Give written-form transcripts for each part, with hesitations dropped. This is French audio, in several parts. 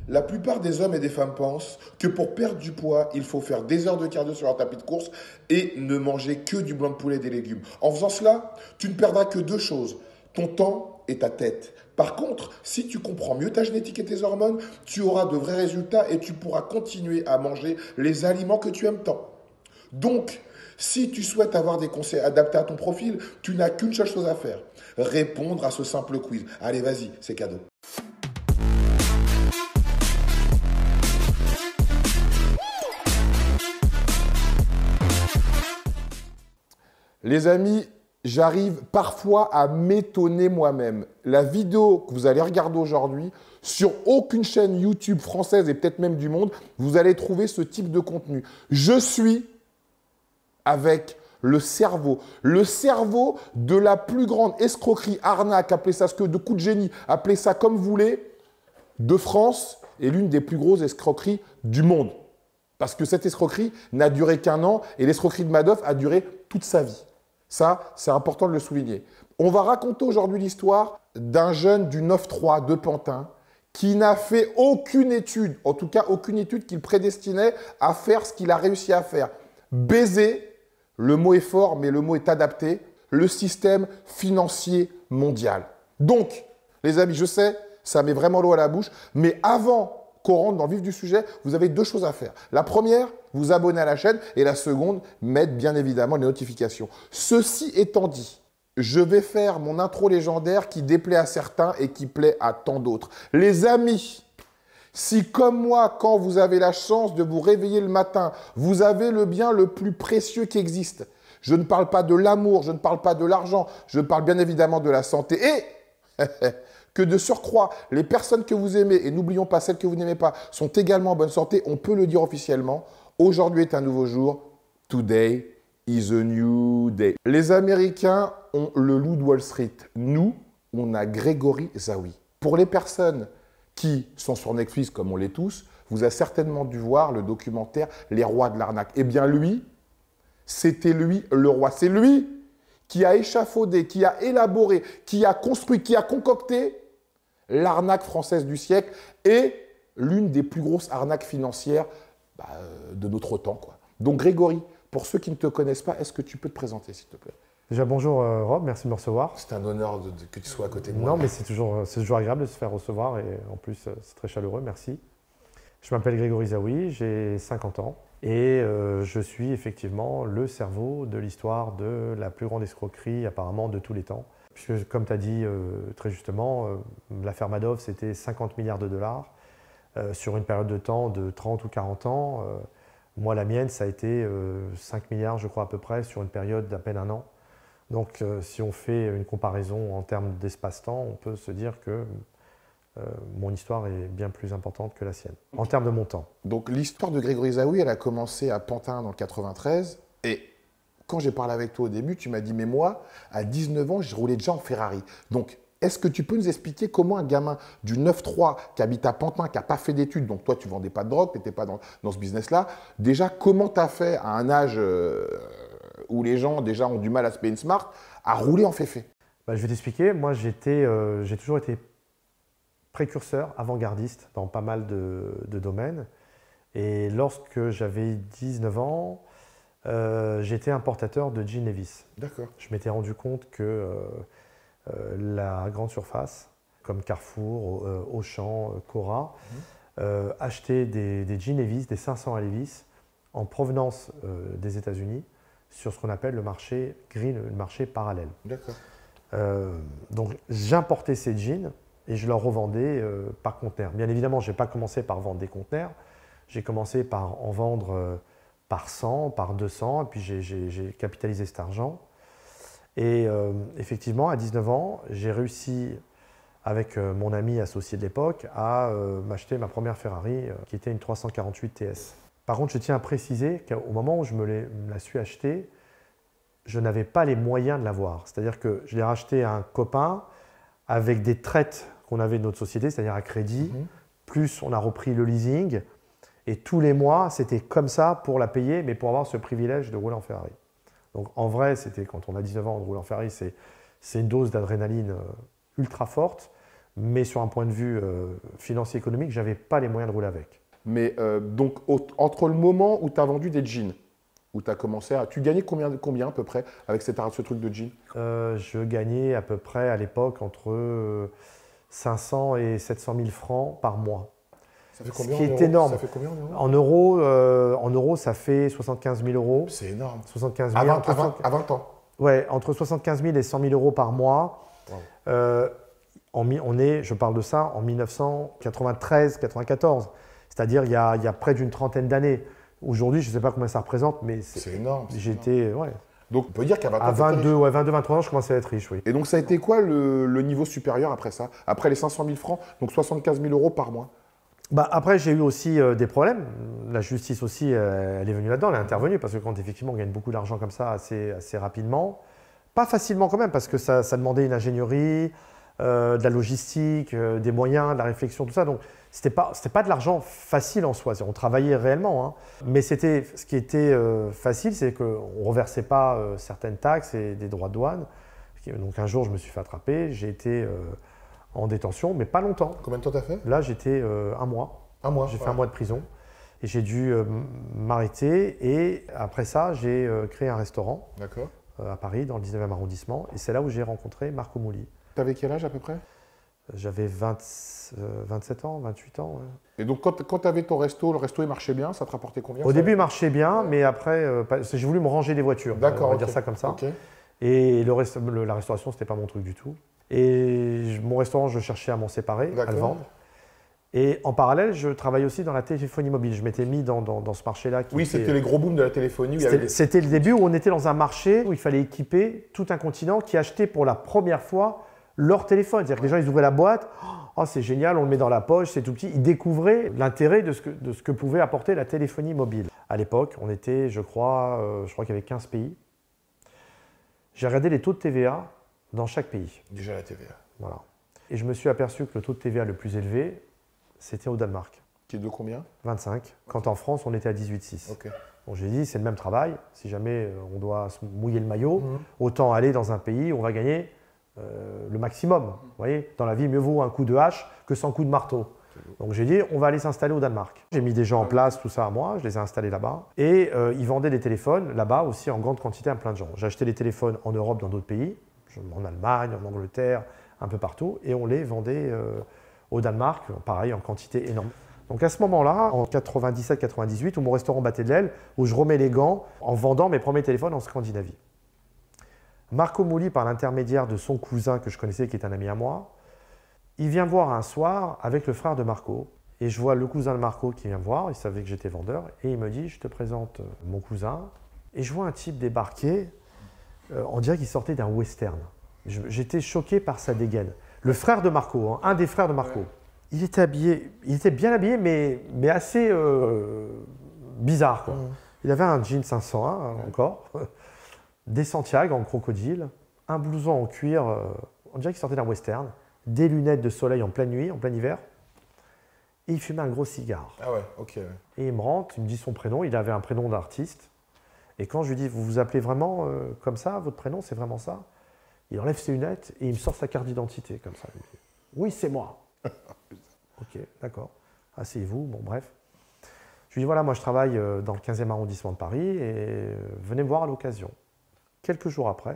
La plupart des hommes et des femmes pensent que pour perdre du poids, il faut faire des heures de cardio sur un tapis de course et ne manger que du blanc de poulet et des légumes. En faisant cela, tu ne perdras que deux choses, ton temps et ta tête. Par contre, si tu comprends mieux ta génétique et tes hormones, tu auras de vrais résultats et tu pourras continuer à manger les aliments que tu aimes tant. Donc, si tu souhaites avoir des conseils adaptés à ton profil, tu n'as qu'une seule chose à faire, répondre à ce simple quiz. Allez, vas-y, c'est cadeau. Les amis, j'arrive parfois à m'étonner moi-même. La vidéo que vous allez regarder aujourd'hui, sur aucune chaîne YouTube française et peut-être même du monde, vous allez trouver ce type de contenu. Je suis avec le cerveau de la plus grande escroquerie, arnaque, appelez ça ce que de coup de génie, appelez ça comme vous voulez, de France et l'une des plus grosses escroqueries du monde. Parce que cette escroquerie n'a duré qu'un an et l'escroquerie de Madoff a duré toute sa vie. Ça, c'est important de le souligner. On va raconter aujourd'hui l'histoire d'un jeune du 9-3 de Pantin qui n'a fait aucune étude, en tout cas aucune étude qui le prédestinait à faire ce qu'il a réussi à faire. Baiser, le mot est fort, mais le mot est adapté, le système financier mondial. Donc, les amis, je sais, ça met vraiment l'eau à la bouche, mais avant qu'on rentre dans le vif du sujet, vous avez deux choses à faire. La première, vous abonner à la chaîne et la seconde, mettre bien évidemment les notifications. Ceci étant dit, je vais faire mon intro légendaire qui déplaît à certains et qui plaît à tant d'autres. Les amis, si comme moi, quand vous avez la chance de vous réveiller le matin, vous avez le bien le plus précieux qui existe, je ne parle pas de l'amour, je ne parle pas de l'argent, je parle bien évidemment de la santé et que de surcroît, les personnes que vous aimez, et n'oublions pas celles que vous n'aimez pas, sont également en bonne santé, on peut le dire officiellement, aujourd'hui est un nouveau jour, today is a new day. Les Américains ont le loup de Wall Street, nous, on a Grégory Zawi. Pour les personnes qui sont sur Netflix, comme on l'est tous, vous avez certainement dû voir le documentaire « Les rois de l'arnaque ». Eh bien lui, c'était lui le roi, c'est lui qui a échafaudé, qui a élaboré, qui a construit, qui a concocté l'arnaque française du siècle et l'une des plus grosses arnaques financières de notre temps, quoi. Donc Grégory, pour ceux qui ne te connaissent pas, est-ce que tu peux te présenter, s'il te plaît? Déjà, bonjour Rob, merci de me recevoir. C'est un honneur que tu sois à côté de moi. Non, mais c'est toujours agréable de se faire recevoir et en plus, c'est très chaleureux, merci. Je m'appelle Grégory Zawi, j'ai 50 ans et je suis effectivement le cerveau de l'histoire de la plus grande escroquerie apparemment de tous les temps. Puisque comme tu as dit très justement, l'affaire Madoff c'était 50 milliards de dollars sur une période de temps de 30 ou 40 ans. Moi la mienne ça a été 5 milliards je crois à peu près sur une période d'à peine un an. Donc si on fait une comparaison en termes d'espace-temps, on peut se dire que mon histoire est bien plus importante que la sienne, en termes de montant. Donc l'histoire de Grégory Zawi, elle a commencé à Pantin dans le 93. Et quand j'ai parlé avec toi au début, tu m'as dit, mais moi, à 19 ans, je roulais déjà en Ferrari. Donc, est-ce que tu peux nous expliquer comment un gamin du 9-3 qui habite à Pantin, qui n'a pas fait d'études, donc toi, tu ne vendais pas de drogue, tu n'étais pas dans ce business-là, déjà, comment tu as fait à un âge où les gens déjà ont du mal à se payer une smart, à rouler en féfé? Je vais t'expliquer. Moi, j'ai toujours été précurseur, avant-gardiste dans pas mal de domaines. Et lorsque j'avais 19 ans, j'étais importateur de jeans Levi's. D'accord. Je m'étais rendu compte que la grande surface, comme Carrefour, Auchan, Cora, achetaient des jeans Levi's, des 500 à Levi's, en provenance des États-Unis, sur ce qu'on appelle le marché green, le marché parallèle. D'accord. Donc j'importais ces jeans et je leur revendais par conteneur. Bien évidemment, je n'ai pas commencé par vendre des conteneurs, j'ai commencé par en vendre par 100, par 200, et puis j'ai capitalisé cet argent. Et effectivement, à 19 ans, j'ai réussi, avec mon ami associé de l'époque, à m'acheter ma première Ferrari, qui était une 348 TS. Par contre, je tiens à préciser qu'au moment où je me la suis achetée, je n'avais pas les moyens de l'avoir. C'est-à-dire que je l'ai racheté à un copain avec des traites qu'on avait de notre société, c'est-à-dire à crédit, plus on a repris le leasing. Et tous les mois, c'était comme ça pour la payer, mais pour avoir ce privilège de rouler en Ferrari. Donc en vrai, c'était quand on a 19 ans, de rouler en Ferrari, c'est une dose d'adrénaline ultra forte. Mais sur un point de vue financier économique, je n'avais pas les moyens de rouler avec. Mais donc, entre le moment où tu as vendu des jeans, où tu as commencé à... Tu gagnais combien à peu près avec ce truc de jeans? Je gagnais à peu près à l'époque entre 500 et 700 000 francs par mois. Ça fait combien ce qui est énorme. Ça fait combien en euros? En euros, ça fait 75 000 euros. C'est énorme. 75 000. À 20 ans. Ouais, entre 75 000 et 100 000 euros par mois. Wow. Je parle de ça en 1993-94. C'est-à-dire il y a près d'une trentaine d'années. Aujourd'hui, je ne sais pas combien ça représente, mais c'est énorme. J'étais, ouais. Donc, on peut dire qu'à 20 ans, à 22-23 ans, je commençais à être riche, oui. Et donc, ça a été quoi le niveau supérieur après ça? Après les 500 000 francs, donc 75 000 euros par mois? Après, j'ai eu aussi des problèmes. La justice aussi, elle est venue là-dedans, elle est intervenue, parce que quand effectivement on gagne beaucoup d'argent comme ça assez rapidement, pas facilement quand même, parce que ça demandait une ingénierie, de la logistique, des moyens, de la réflexion, tout ça. Donc, c'était pas de l'argent facile en soi. On travaillait réellement, hein. Mais ce qui était facile, c'est qu'on ne reversait pas certaines taxes et des droits de douane. Donc, un jour, je me suis fait attraper. J'ai été en détention, mais pas longtemps. Combien de temps t'as fait? Là, j'étais un mois. Un mois. J'ai fait un mois de prison. Et j'ai dû m'arrêter. Et après ça, j'ai créé un restaurant à Paris, dans le 19e arrondissement. Et c'est là où j'ai rencontré Marco Mouli. T'avais quel âge à peu près? J'avais 27 ans, 28 ans. Ouais. Et donc, quand tu avais ton resto, le resto, il marchait bien? Ça te rapportait combien? Au début, il marchait bien, mais après, j'ai voulu me ranger des voitures. D'accord, on va dire ça comme ça. Et la restauration, ce n'était pas mon truc du tout. Et mon restaurant, je cherchais à m'en séparer, à le vendre. Et en parallèle, je travaillais aussi dans la téléphonie mobile. Je m'étais mis dans ce marché-là. Oui, c'était les gros booms de la téléphonie. C'était le début où on était dans un marché où il fallait équiper tout un continent qui achetait pour la première fois leur téléphone. C'est-à-dire que les gens, ils ouvraient la boîte. Oh, c'est génial, on le met dans la poche, c'est tout petit. Ils découvraient l'intérêt de ce que pouvait apporter la téléphonie mobile. À l'époque, on était, je crois qu'il y avait 15 pays. J'ai regardé les taux de TVA dans chaque pays. Déjà la TVA. Voilà. Et je me suis aperçu que le taux de TVA le plus élevé, c'était au Danemark. Qui est de combien? 25. Quand en France, on était à 18,6. Okay. Bon, j'ai dit, c'est le même travail. Si jamais on doit se mouiller le maillot, autant aller dans un pays où on va gagner le maximum. Vous voyez, dans la vie, mieux vaut un coup de hache que 100 coups de marteau. Donc j'ai dit, on va aller s'installer au Danemark. J'ai mis des gens en place, tout ça à moi, je les ai installés là-bas. Et ils vendaient des téléphones là-bas aussi en grande quantité à plein de gens. J'ai acheté des téléphones en Europe, dans d'autres pays, en Allemagne, en Angleterre, un peu partout. Et on les vendait au Danemark, pareil, en quantité énorme. Donc à ce moment-là, en 97-98, où mon restaurant battait de l'aile, où je remets les gants en vendant mes premiers téléphones en Scandinavie. Marco Mouli, par l'intermédiaire de son cousin que je connaissais, qui est un ami à moi, il vient voir un soir avec le frère de Marco. Et je vois le cousin de Marco qui vient me voir, il savait que j'étais vendeur, et il me dit, je te présente mon cousin. Et je vois un type débarquer, on dirait qu'il sortait d'un western. J'étais choqué par sa dégaine. Le frère de Marco, hein, un des frères de Marco. Il était habillé, il était bien habillé, mais assez bizarre, quoi. Il avait un jean 501 encore, des Santiago en crocodile, un blouson en cuir, on dirait qu'il sortait d'un western, des lunettes de soleil en pleine nuit, en plein hiver, et il fumait un gros cigare. Ah ouais, ok. Ouais. Et il me rentre, il me dit son prénom, il avait un prénom d'artiste, et quand je lui dis, vous vous appelez vraiment comme ça, votre prénom, c'est vraiment ça? Il enlève ses lunettes et il me sort sa carte d'identité, comme ça. Il me dit, oui, c'est moi. Ok, d'accord. Asseyez-vous, bon bref. Je lui dis, voilà, moi je travaille dans le 15e arrondissement de Paris, et venez me voir à l'occasion. Quelques jours après,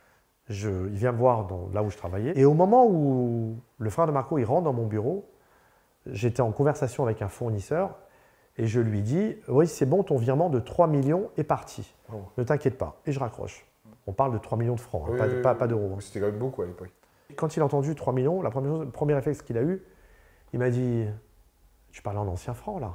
il vient me voir là où je travaillais. Et au moment où le frère de Marco il rentre dans mon bureau, j'étais en conversation avec un fournisseur et je lui dis « Oui, c'est bon, ton virement de 3 millions est parti. Ne t'inquiète pas. » Et je raccroche. On parle de 3 millions de francs, hein, pas d'euros. Hein. C'était quand même beaucoup à l'époque. Quand il a entendu 3 millions, le premier réflexe qu'il a eu, il m'a dit « Tu parles en anciens francs, là ?»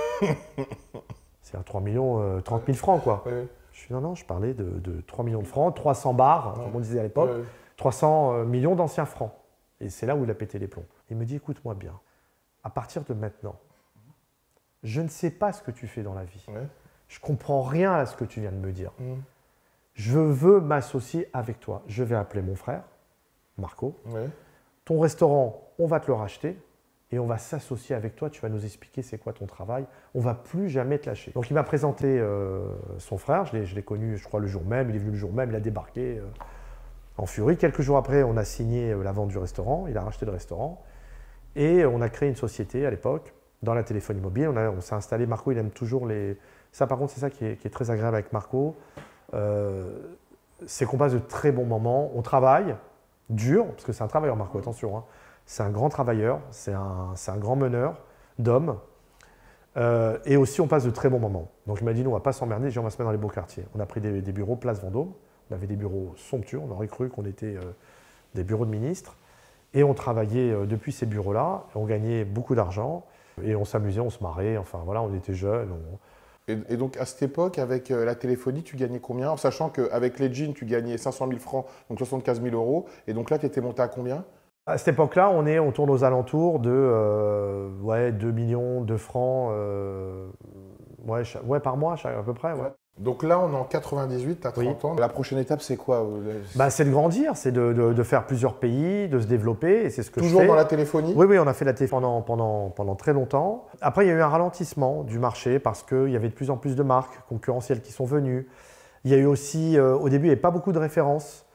C'est à 3 millions, 30 000 francs, quoi. Je dis non, je parlais de 3 millions de francs, 300 bars, comme on disait à l'époque, 300 millions d'anciens francs. Et c'est là où il a pété les plombs. Il me dit, écoute-moi bien, à partir de maintenant, je ne sais pas ce que tu fais dans la vie. Je ne comprends rien à ce que tu viens de me dire. Je veux m'associer avec toi. Je vais appeler mon frère, Marco. Ton restaurant, on va te le racheter. Et on va s'associer avec toi, tu vas nous expliquer c'est quoi ton travail, on ne va plus jamais te lâcher. Donc il m'a présenté son frère, je l'ai connu je crois le jour même, il est venu le jour même, il a débarqué. en furie. Quelques jours après, on a signé la vente du restaurant, il a racheté le restaurant, et on a créé une société à l'époque, dans la téléphonie mobile. On s'est installé, Marco, il aime toujours les... Ça, par contre, c'est ça qui est très agréable avec Marco. C'est qu'on passe de très bons moments. On travaille dur, parce que c'est un travailleur, Marco, attention. Hein. C'est un grand travailleur, c'est un grand meneur d'hommes. Et aussi, on passe de très bons moments. Donc, il m'a dit, nous, on ne va pas s'emmerder, on va se mettre dans les beaux quartiers. On a pris des bureaux place Vendôme. On avait des bureaux somptueux. On aurait cru qu'on était des bureaux de ministres. Et on travaillait depuis ces bureaux-là. On gagnait beaucoup d'argent. Et on s'amusait, on se marrait. Enfin, voilà, on était jeunes. Et donc, à cette époque, avec la téléphonie, tu gagnais combien? En sachant qu'avec les jeans, tu gagnais 500 000 francs, donc 75 000 euros. Et donc là, tu étais monté à combien? À cette époque-là, on tourne aux alentours de 2 millions de francs par mois, à peu près. Ouais. Donc là, on est en 98, tu as 30 ans. La prochaine étape, c'est quoi? C'est de grandir, c'est de faire plusieurs pays, de se développer. Et c'est ce que Toujours dans la téléphonie? Oui, on a fait la téléphonie pendant très longtemps. Après, il y a eu un ralentissement du marché parce qu'il y avait de plus en plus de marques concurrentielles qui sont venues. Il y a eu aussi, au début, il n'y avait pas beaucoup de références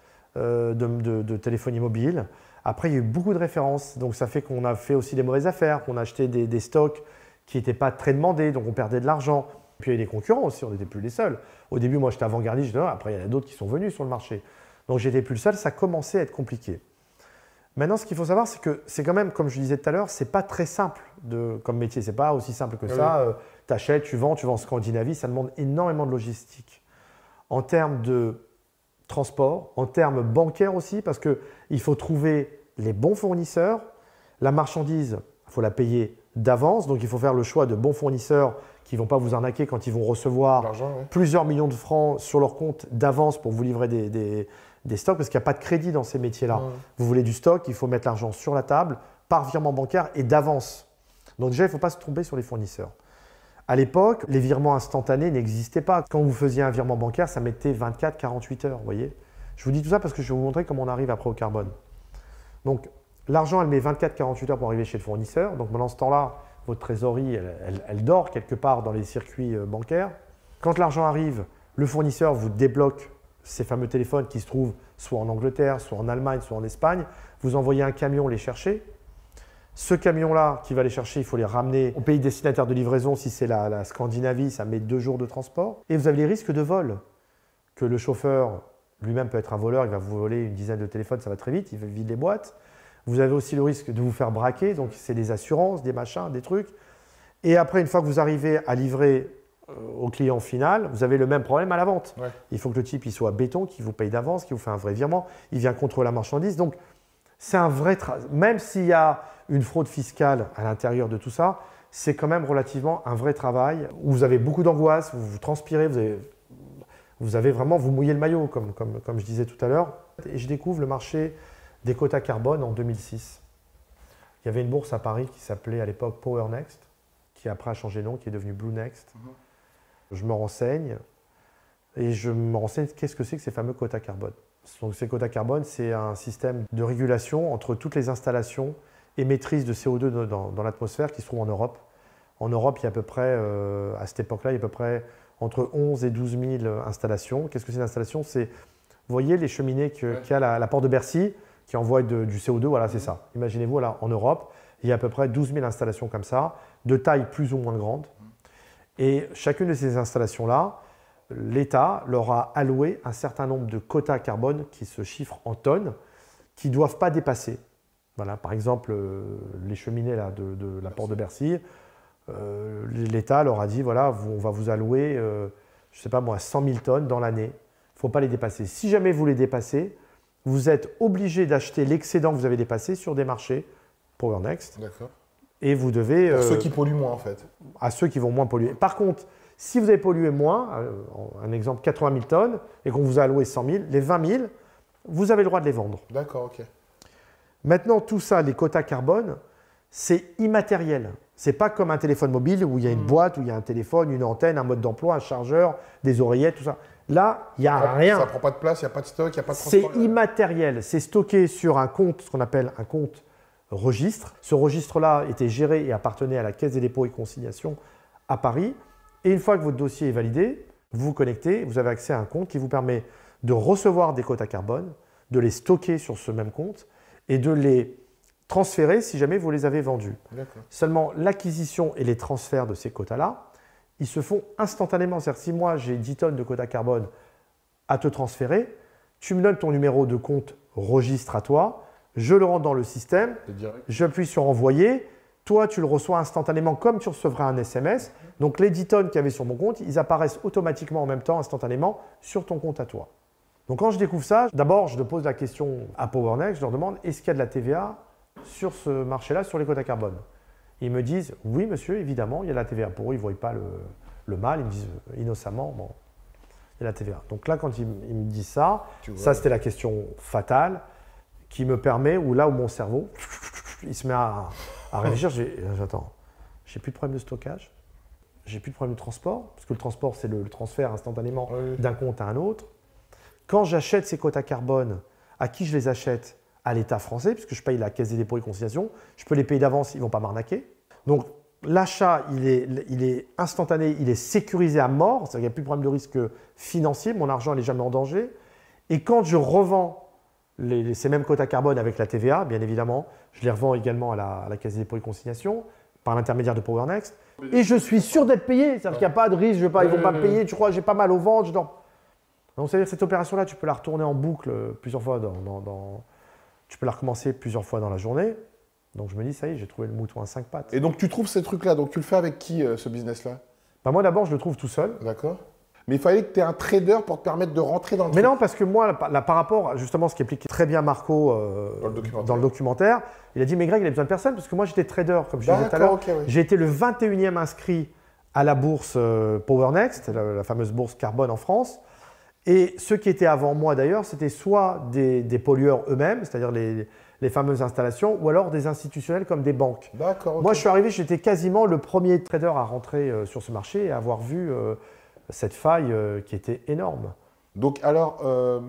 de téléphonie mobile. Après, il y a eu beaucoup de références, donc ça fait qu'on a fait aussi des mauvaises affaires, qu'on a acheté des stocks qui n'étaient pas très demandés, donc on perdait de l'argent. Puis il y a eu des concurrents aussi, on n'était plus les seuls. Au début, moi, j'étais avant-gardiste, après, il y en a d'autres qui sont venus sur le marché. Donc, j'étais plus le seul, ça commençait à être compliqué. Maintenant, ce qu'il faut savoir, c'est que c'est quand même, comme je disais tout à l'heure, ce n'est pas très simple comme métier. Ce n'est pas aussi simple que ça. Tu achètes, tu vends en Scandinavie, ça demande énormément de logistique. En termes de transport, en termes bancaires aussi, parce qu'il faut trouver les bons fournisseurs. La marchandise, il faut la payer d'avance, donc il faut faire le choix de bons fournisseurs qui ne vont pas vous arnaquer quand ils vont recevoir plusieurs millions de francs sur leur compte d'avance pour vous livrer des stocks, parce qu'il n'y a pas de crédit dans ces métiers-là. Vous voulez du stock, il faut mettre l'argent sur la table, par virement bancaire et d'avance. Donc déjà, il ne faut pas se tromper sur les fournisseurs. À l'époque, les virements instantanés n'existaient pas. Quand vous faisiez un virement bancaire, ça mettait 24-48 heures, vous voyez. Je vous dis tout ça parce que je vais vous montrer comment on arrive après au carbone. Donc, l'argent, elle met 24-48 heures pour arriver chez le fournisseur. Donc, pendant ce temps-là, votre trésorerie, elle dort quelque part dans les circuits bancaires. Quand l'argent arrive, le fournisseur vous débloque ces fameux téléphones qui se trouvent soit en Angleterre, soit en Allemagne, soit en Espagne. Vous envoyez un camion les chercher. Ce camion-là qui va les chercher, il faut les ramener au pays destinataire de livraison. Si c'est la Scandinavie, ça met 2 jours de transport. Et vous avez les risques de vol, que le chauffeur lui-même peut être un voleur, il va vous voler une dizaine de téléphones, ça va très vite, il vide les boîtes. Vous avez aussi le risque de vous faire braquer, donc c'est des assurances, des machins, des trucs. Et après, une fois que vous arrivez à livrer au client final, vous avez le même problème à la vente. Il faut que le type il soit béton, qu'il vous paye d'avance, qu'il vous fait un vrai virement, il vient contrôler la marchandise. Donc, c'est un vrai travail. Même s'il y a une fraude fiscale à l'intérieur de tout ça, c'est quand même relativement un vrai travail où vous avez beaucoup d'angoisse, vous transpirez, vous avez vraiment, vous mouillez le maillot, comme je disais tout à l'heure. Et je découvre le marché des quotas carbone en 2006. Il y avait une bourse à Paris qui s'appelait à l'époque PowerNext, qui après a changé de nom, qui est devenue BlueNext. Je me renseigne qu'est-ce que c'est que ces fameux quotas carbone. Donc ces quotas carbone, c'est un système de régulation entre toutes les installations émettrices de CO2 dans l'atmosphère qui se trouvent en Europe. En Europe, il y a à peu près, à cette époque-là, il y a à peu près entre 11 et 12 000 installations. Qu'est-ce que c'est une installation? C'est, vous voyez les cheminées qu'il y a à la porte de Bercy qui envoient du CO2, voilà, c'est ça. Imaginez-vous, là, en Europe, il y a à peu près 12 000 installations comme ça, de taille plus ou moins grande. Et chacune de ces installations-là, l'État leur a alloué un certain nombre de quotas carbone qui se chiffrent en tonnes, qui ne doivent pas dépasser. Voilà, par exemple, les cheminées là, de la porte de Bercy, l'État leur a dit, voilà, on va vous allouer, je ne sais pas moi, 100 000 tonnes dans l'année. Il ne faut pas les dépasser. Si jamais vous les dépassez, vous êtes obligé d'acheter l'excédent que vous avez dépassé sur des marchés PowerNext. D'accord. Et vous devez… Pour ceux qui polluent moins, en fait. À ceux qui vont moins polluer. Par contre, si vous avez pollué moins, un exemple 80 000 tonnes, et qu'on vous a alloué 100 000, les 20 000, vous avez le droit de les vendre. D'accord, ok. Maintenant, tout ça, les quotas carbone, c'est immatériel. Ce n'est pas comme un téléphone mobile où il y a une boîte, où il y a un téléphone, une antenne, un mode d'emploi, un chargeur, des oreillettes, tout ça. Là, il n'y a rien. Ça ne prend pas de place, il n'y a pas de stock, il n'y a pas de transport. C'est immatériel. C'est stocké sur un compte, ce qu'on appelle un compte registre. Ce registre-là était géré et appartenait à la Caisse des dépôts et consignations à Paris. Et une fois que votre dossier est validé, vous vous connectez, vous avez accès à un compte qui vous permet de recevoir des quotas carbone, de les stocker sur ce même compte et de les transférer si jamais vous les avez vendus. Seulement, l'acquisition et les transferts de ces quotas-là, ils se font instantanément. C'est-à-dire si moi j'ai 10 tonnes de quotas carbone à te transférer, tu me donnes ton numéro de compte registre à toi, je le rentre dans le système, j'appuie sur envoyer, toi tu le reçois instantanément comme tu recevrais un SMS. Donc les 10 tonnes qu'il y avait sur mon compte, ils apparaissent automatiquement en même temps, instantanément, sur ton compte à toi. Donc quand je découvre ça, d'abord je pose la question à PowerNext, je leur demande est-ce qu'il y a de la TVA sur ce marché-là, sur les quotas carbone? Ils me disent oui monsieur, évidemment, il y a de la TVA. Pour eux, ils ne voient pas le mal, ils me disent innocemment, bon, il y a la TVA. Donc là, quand ils me disent ça, ça c'était la question fatale qui me permet, ou là où mon cerveau, il se met à réfléchir, j'attends, j'ai plus de problème de stockage, j'ai plus de problème de transport, parce que le transport c'est le transfert instantanément d'un compte à un autre. Quand j'achète ces quotas carbone, à qui je les achète? À l'État français, puisque je paye la Caisse des dépôts et consignations, je peux les payer d'avance, ils ne vont pas m'arnaquer. Donc l'achat, il est instantané, il est sécurisé à mort, c'est-à-dire qu'il n'y a plus de problème de risque financier, mon argent n'est jamais en danger. Et quand je revends ces mêmes quotas carbone avec la TVA, bien évidemment, je les revends également à la Caisse des dépôts et consignations, par l'intermédiaire de PowerNext, et je suis sûr d'être payé, c'est-à-dire qu'il n'y a pas de risque, ils ne vont pas me payer, tu crois, j'ai pas mal au ventre. Donc c'est-à-dire que cette opération-là, tu peux la retourner en boucle plusieurs fois tu peux la recommencer plusieurs fois dans la journée. Donc je me dis, ça y est, j'ai trouvé le mouton à 5 pattes. Et donc tu trouves ces trucs-là, donc tu le fais avec qui ce business-là? Moi d'abord, je le trouve tout seul. D'accord. Mais il fallait que tu aies un trader pour te permettre de rentrer dans le truc. Mais non, parce que moi, là, par rapport à justement ce qu'explique très bien Marco dans le documentaire, il a dit, mais Greg, il a besoin de personne, parce que moi j'étais trader, comme je disais tout à l'heure. Okay, oui. J'ai été le 21e inscrit à la bourse PowerNext, la fameuse bourse carbone en France. Et ceux qui étaient avant moi d'ailleurs, c'était soit des pollueurs eux-mêmes, c'est-à-dire les fameuses installations, ou alors des institutionnels comme des banques. D'accord. Okay. Moi, je suis arrivé, j'étais quasiment le premier trader à rentrer sur ce marché et à avoir vu cette faille qui était énorme. Donc alors,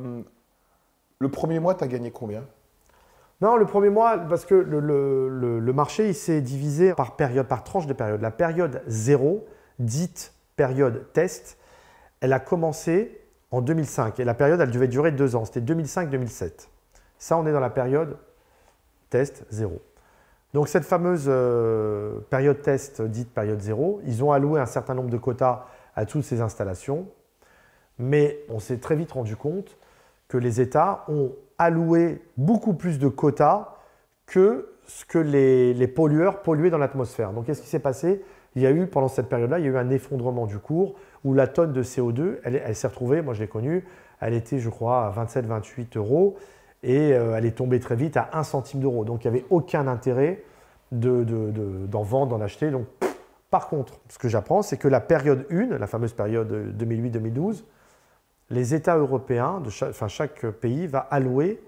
le premier mois, tu as gagné combien? Non, le premier mois, parce que le marché il s'est divisé par période, par tranche de période. La période 0, dite période test, elle a commencé en 2005. Et la période, elle devait durer 2 ans. C'était 2005-2007. Ça, on est dans la période test 0. Donc, cette fameuse période test, dite période 0, ils ont alloué un certain nombre de quotas à toutes ces installations. Mais on s'est très vite rendu compte que les États ont alloué beaucoup plus de quotas que ce que les pollueurs polluaient dans l'atmosphère. Donc, qu'est-ce qui s'est passé? Il y a eu, pendant cette période-là, il y a eu un effondrement du cours où la tonne de CO2, elle s'est retrouvée, moi je l'ai connue, elle était, je crois, à 27-28 euros et elle est tombée très vite à 1 centime d'euro. Donc, il n'y avait aucun intérêt d'en vendre, d'en acheter. Donc, par contre, ce que j'apprends, c'est que la période 1, la fameuse période 2008-2012, les États européens, chaque pays va allouer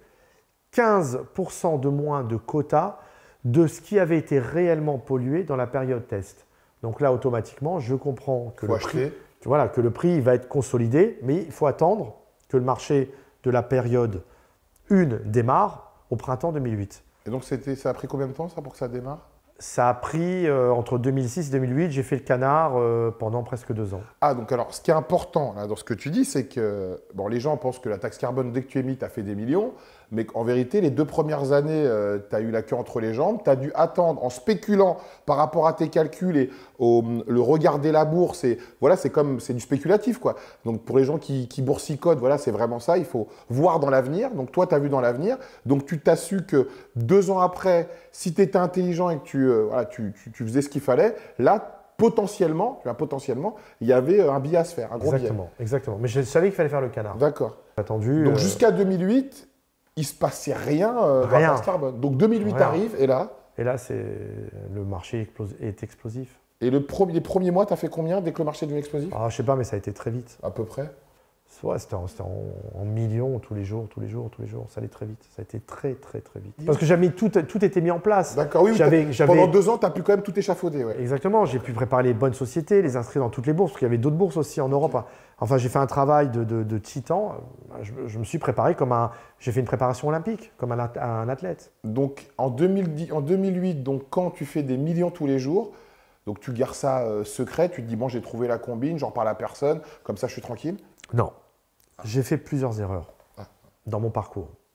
15% de moins de quotas de ce qui avait été réellement pollué dans la période test. Donc là, automatiquement, je comprends que le prix va être consolidé, mais il faut attendre que le marché de la période 1 démarre au printemps 2008. Et donc, ça a pris combien de temps ça pour que ça démarre? Ça a pris entre 2006 et 2008, j'ai fait le canard pendant presque 2 ans. Ah, donc alors, ce qui est important là, dans ce que tu dis, c'est que bon, les gens pensent que la taxe carbone, dès que tu émis, tu as fait des millions, mais qu'en vérité, les 2 premières années, tu as eu la queue entre les jambes, tu as dû attendre en spéculant par rapport à tes calculs et le regarder la bourse. Et voilà, c'est du spéculatif, quoi. Donc, pour les gens qui boursicotent, voilà, c'est vraiment ça, il faut voir dans l'avenir. Donc, toi, tu as vu dans l'avenir. Donc, tu t'as su que 2 ans après, si tu étais intelligent et que tu faisais ce qu'il fallait, là, potentiellement, il y avait un billet à se faire, un gros billet. Exactement. Mais je savais qu'il fallait faire le canard. D'accord. Attendu. Donc jusqu'à 2008, il ne se passait rien dans la taxe carbone. Donc 2008 arrive et là? Et là, le marché est explosif. Et les premiers mois, tu as fait combien dès que le marché est devenu explosif? Je ne sais pas, mais ça a été très vite. À peu près? Ouais, c'était en millions tous les jours. Ça allait très vite. Ça a été très, très, très vite. Parce que tout était mis en place. D'accord, oui. Pendant 2 ans, tu as pu quand même tout échafauder. Ouais. Exactement. J'ai pu préparer les bonnes sociétés, les inscrire dans toutes les bourses, parce qu'il y avait d'autres bourses aussi en Europe. Enfin, j'ai fait un travail de titan. Je me suis préparé j'ai fait une préparation olympique, comme un athlète. Donc, en 2008, donc, quand tu fais des millions tous les jours, donc tu gardes ça secret, tu te dis, bon, j'ai trouvé la combine, j'en parle à personne, comme ça, je suis tranquille? Non. J'ai fait plusieurs erreurs dans mon parcours.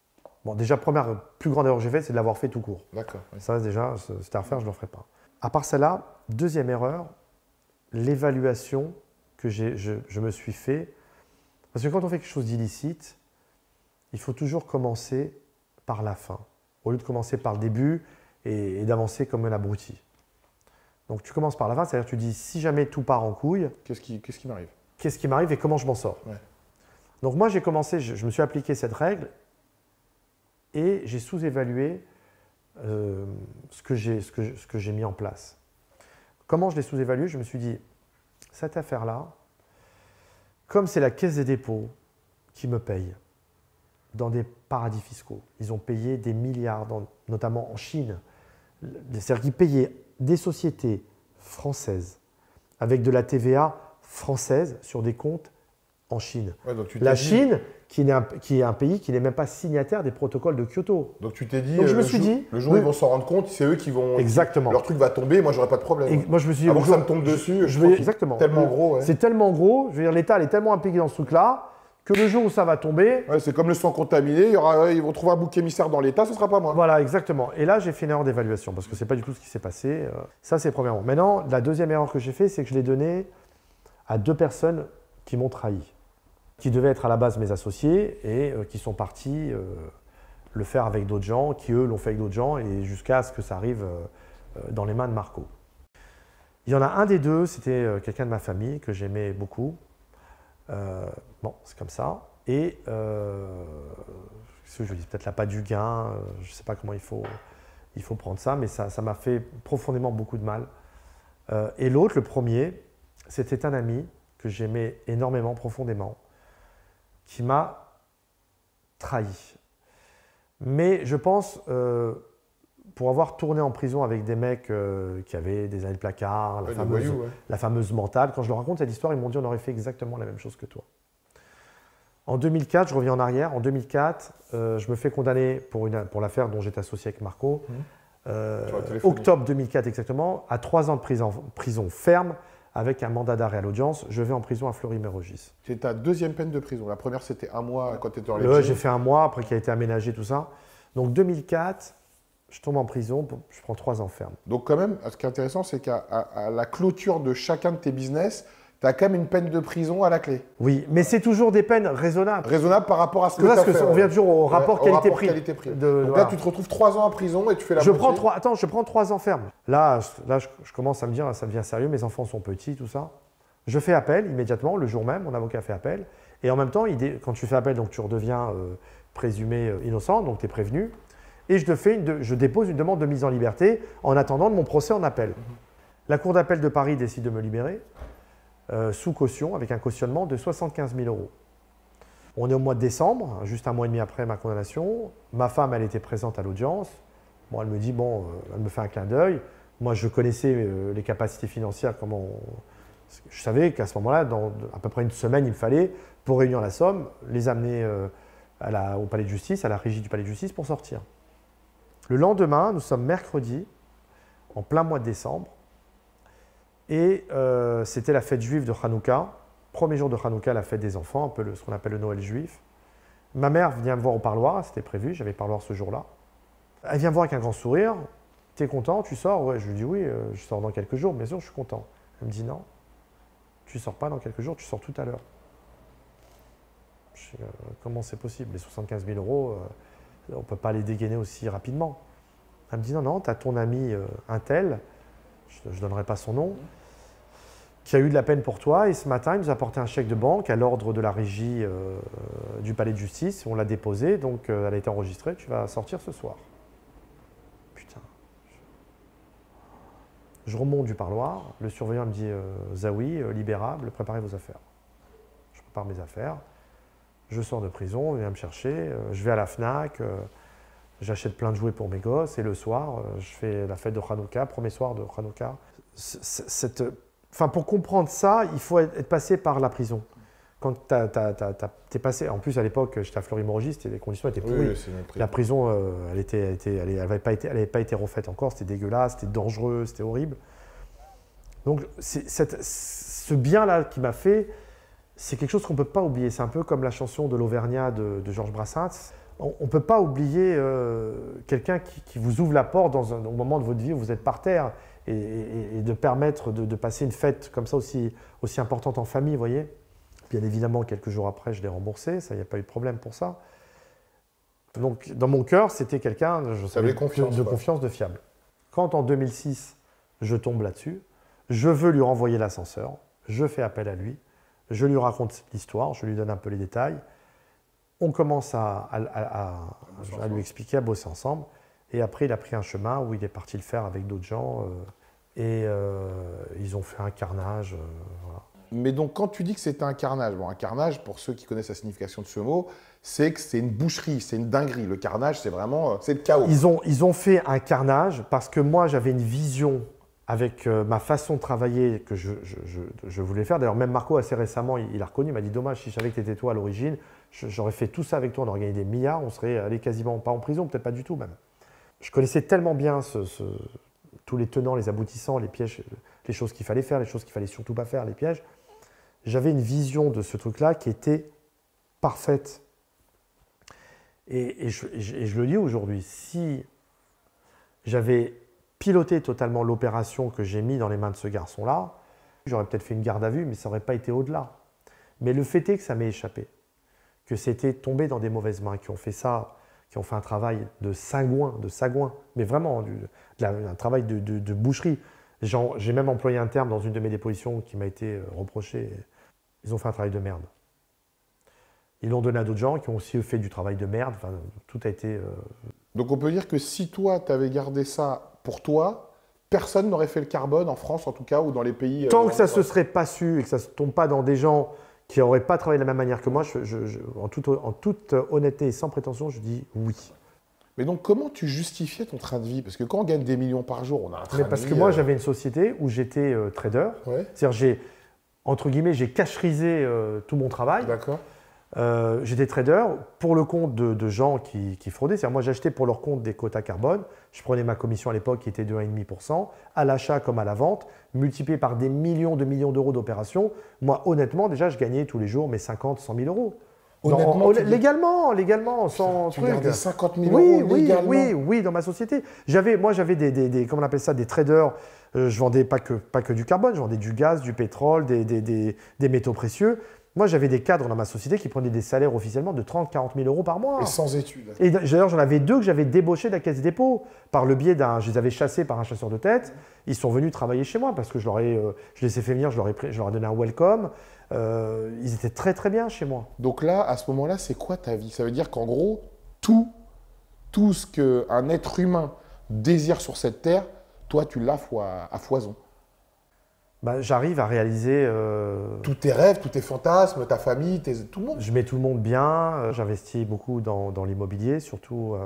Bon, déjà, première plus grande erreur que j'ai faite, c'est de l'avoir fait tout court. D'accord. Oui. Ça, déjà, c'était à refaire, je ne le ferai pas. À part celle-là, deuxième erreur, l'évaluation que je me suis fait. Parce que quand on fait quelque chose d'illicite, il faut toujours commencer par la fin, au lieu de commencer par le début et d'avancer comme un abruti. Donc tu commences par la fin, c'est-à-dire tu dis si jamais tout part en couille, Qu'est-ce qui m'arrive? qu'est-ce qui m'arrive et comment je m'en sors? Ouais. Donc moi j'ai commencé, je me suis appliqué cette règle et j'ai sous-évalué ce que j'ai mis en place. Comment je l'ai sous-évalué? Je me suis dit, cette affaire-là, comme c'est la Caisse des dépôts qui me paye dans des paradis fiscaux, ils ont payé des milliards, notamment en Chine, c'est-à-dire qu'ils payaient des sociétés françaises avec de la TVA française sur des comptes en Chine. Ouais, donc La Chine, qui est un pays qui n'est même pas signataire des protocoles de Kyoto. Donc tu t'es dit, Donc, je me suis dit, le jour où ils vont s'en rendre compte, c'est eux qui vont. Exactement. Leur truc va tomber, moi j'aurai pas de problème. Et moi je me suis dit, Avant que ça me tombe dessus, exactement. Tellement gros. Ouais. C'est tellement gros, je veux dire, l'État est tellement impliqué dans ce truc-là que le jour où ça va tomber. Ouais, c'est comme le sang contaminé, ils vont trouver un bouc émissaire dans l'État, ce sera pas moi. Voilà, exactement. Et là, j'ai fait une erreur d'évaluation parce que c'est pas du tout ce qui s'est passé. Ça, c'est premièrement. Maintenant, la deuxième erreur que j'ai fait, c'est que je l'ai donné à 2 personnes qui m'ont trahi, qui devaient être à la base mes associés et qui sont partis le faire avec d'autres gens, qui eux l'ont fait avec d'autres gens et jusqu'à ce que ça arrive dans les mains de Marco. Il y en a un des deux, c'était quelqu'un de ma famille que j'aimais beaucoup. Bon, c'est comme ça. Et je dis peut-être la pas du gain, je ne sais pas comment il faut prendre ça, mais ça m'a fait profondément beaucoup de mal. Et l'autre, le premier, c'était un ami que j'aimais énormément, profondément, qui m'a trahi. Mais je pense, pour avoir tourné en prison avec des mecs qui avaient des années de placard, la fameuse mentale, quand je leur raconte cette histoire, ils m'ont dit on aurait fait exactement la même chose que toi. En 2004, je reviens en arrière, en 2004, je me fais condamner pour l'affaire dont j'étais associé avec Marco, octobre 2004 exactement, à 3 ans de prison ferme, avec un mandat d'arrêt à l'audience. Je vais en prison à Fleury-Mérogis. C'est ta deuxième peine de prison. La première, c'était 1 mois quand tu étais dans les j'ai fait 1 mois, après qui a été aménagé, tout ça. Donc 2004, je tombe en prison, je prends 3 ans ferme. Donc quand même, ce qui est intéressant, c'est qu'à la clôture de chacun de tes business, tu as quand même une peine de prison à la clé. Oui, mais c'est toujours des peines raisonnables. Raisonnable par rapport à ce que tu as fait. On vient toujours au rapport qualité-prix. Donc là, tu te retrouves 3 ans en prison et tu fais la je prends 3 ans ferme. Là, je commence à me dire, ça devient sérieux, mes enfants sont petits, tout ça. Je fais appel immédiatement, le jour même, mon avocat fait appel. Et en même temps, quand tu fais appel, donc tu redeviens présumé innocent, donc tu es prévenu. Et je dépose une demande de mise en liberté en attendant de mon procès en appel. La Cour d'appel de Paris décide de me libérer sous caution, avec un cautionnement de 75 000 €. On est au mois de décembre, juste 1 mois et demi après ma condamnation. Ma femme, elle était présente à l'audience. Bon, elle me dit, elle me fait un clin d'œil. Moi, je connaissais les capacités financières, je savais qu'à ce moment-là, dans à peu près une semaine, il me fallait, pour réunir la somme, les amener au palais de justice, à la régie du palais de justice pour sortir. Le lendemain, nous sommes mercredi, en plein mois de décembre, et c'était la fête juive de Hanouka, premier jour de Hanouka, la fête des enfants, un peu ce qu'on appelle le Noël juif. Ma mère vient me voir au parloir, c'était prévu, j'avais parloir ce jour-là. Elle vient me voir avec un grand sourire. « T'es content, tu sors ?» Ouais, je lui dis « Oui, je sors dans quelques jours, bien sûr, je suis content. » Elle me dit « Non, tu ne sors pas dans quelques jours, tu sors tout à l'heure. » Je dis « Comment c'est possible? Les 75 000 €, on ne peut pas les dégainer aussi rapidement. » Elle me dit « Non, non, tu as ton ami un tel, je ne donnerai pas son nom, qui a eu de la peine pour toi, et ce matin, il nous a apporté un chèque de banque à l'ordre de la régie du palais de justice. On l'a déposé, donc elle a été enregistrée, tu vas sortir ce soir. » Putain. Je remonte du parloir, le surveillant me dit Zawi, libérable, préparez vos affaires. Je prépare mes affaires, je sors de prison, il vient me chercher, je vais à la Fnac, j'achète plein de jouets pour mes gosses, et le soir, je fais la fête de Hanouka, premier soir de Hanouka. Pour comprendre ça, il faut être passé par la prison. Quand t'es passé, en plus à l'époque, j'étais à Fleury-Mérogis, les conditions étaient pourries. Oui, la prison, elle n'avait pas été refaite encore, c'était dégueulasse, c'était dangereux, c'était horrible. Donc ce bien-là qui m'a fait, c'est quelque chose qu'on ne peut pas oublier. C'est un peu comme la chanson de l'Auvergnat de Georges Brassens. on ne peut pas oublier quelqu'un qui vous ouvre la porte au moment de votre vie où vous êtes par terre et de permettre de passer une fête comme ça aussi importante en famille, vous voyez. Bien évidemment, quelques jours après, je l'ai remboursé, ça, il n'y a pas eu de problème pour ça. Donc, dans mon cœur, c'était quelqu'un de confiance, de fiable. Quand en 2006, je tombe là-dessus, je veux lui renvoyer l'ascenseur, je fais appel à lui, je lui raconte l'histoire, je lui donne un peu les détails. On commence à lui expliquer, à bosser ensemble. Et après, il a pris un chemin où il est parti le faire avec d'autres gens. Ils ont fait un carnage. Voilà. Mais donc, quand tu dis que c'était un carnage, bon, un carnage, pour ceux qui connaissent la signification de ce mot, c'est que c'est une boucherie, c'est une dinguerie. Le carnage, c'est vraiment, c'est le chaos. Ils ont fait un carnage parce que moi, j'avais une vision avec ma façon de travailler que je voulais faire. D'ailleurs, même Marco, assez récemment, il a reconnu, il m'a dit « Dommage, si je savais que tu étais toi à l'origine, j'aurais fait tout ça avec toi, on aurait gagné des milliards, on serait allé quasiment pas en prison, peut-être pas du tout même. » Je connaissais tellement bien tous les tenants, les aboutissants, les pièges, les choses qu'il fallait faire, les choses qu'il fallait surtout pas faire, les pièges. J'avais une vision de ce truc-là qui était parfaite. Et je le dis aujourd'hui, si j'avais piloté totalement l'opération que j'ai mis dans les mains de ce garçon-là, j'aurais peut-être fait une garde à vue, mais ça n'aurait pas été au-delà. Mais le fait est que ça m'est échappé, que c'était tombé dans des mauvaises mains, qui ont fait ça, qui ont fait un travail de sagouin, mais vraiment un travail de boucherie. J'ai même employé un terme dans une de mes dépositions qui m'a été reproché. Ils ont fait un travail de merde. Ils l'ont donné à d'autres gens qui ont aussi fait du travail de merde. Enfin, tout a été... Donc on peut dire que si toi, tu avais gardé ça pour toi, personne n'aurait fait le carbone, en France en tout cas, ou dans les pays... Tant que ça ne se serait pas su et que ça ne se tombe pas dans des gens qui n'auraient pas travaillé de la même manière que moi, en toute honnêteté et sans prétention, je dis oui. Mais donc comment tu justifiais ton train de vie? Parce que quand on gagne des millions par jour, on a un train de vie... Parce que moi, j'avais une société où j'étais trader. Ouais. C'est-à-dire, entre guillemets, j'ai cacherisé tout mon travail. D'accord. J'étais trader pour le compte de gens qui fraudaient. C'est-à-dire, moi, j'achetais pour leur compte des quotas carbone. Je prenais ma commission à l'époque qui était de 1,5%, à l'achat comme à la vente, multiplié par des millions d'euros d'opérations. Moi, honnêtement, déjà, je gagnais tous les jours mes 50, 100 000 euros. Honnêtement, légalement, sans tu truc. gardais 50 000 euros légalement? Oui, dans ma société. Moi, j'avais comment on appelle ça, des traders. Je vendais pas que du carbone, je vendais du gaz, du pétrole, des métaux précieux. Moi, j'avais des cadres dans ma société qui prenaient des salaires officiellement de 30 000 à 40 000 euros par mois. Et sans études. Et d'ailleurs, j'en avais 2 que j'avais débauchés de la Caisse des dépôts. Par le biais je les avais chassés par un chasseur de tête. Ils sont venus travailler chez moi parce que je les ai fait venir, je leur ai donné un welcome. Ils étaient très très bien chez moi. Donc là, à ce moment-là, c'est quoi ta vie? Ça veut dire qu'en gros, tout ce qu'un être humain désire sur cette terre, toi, tu l'as à foison. J'arrive à réaliser… tous tes rêves, tous tes fantasmes, ta famille, tout le monde. Je mets tout le monde bien. J'investis beaucoup dans l'immobilier, surtout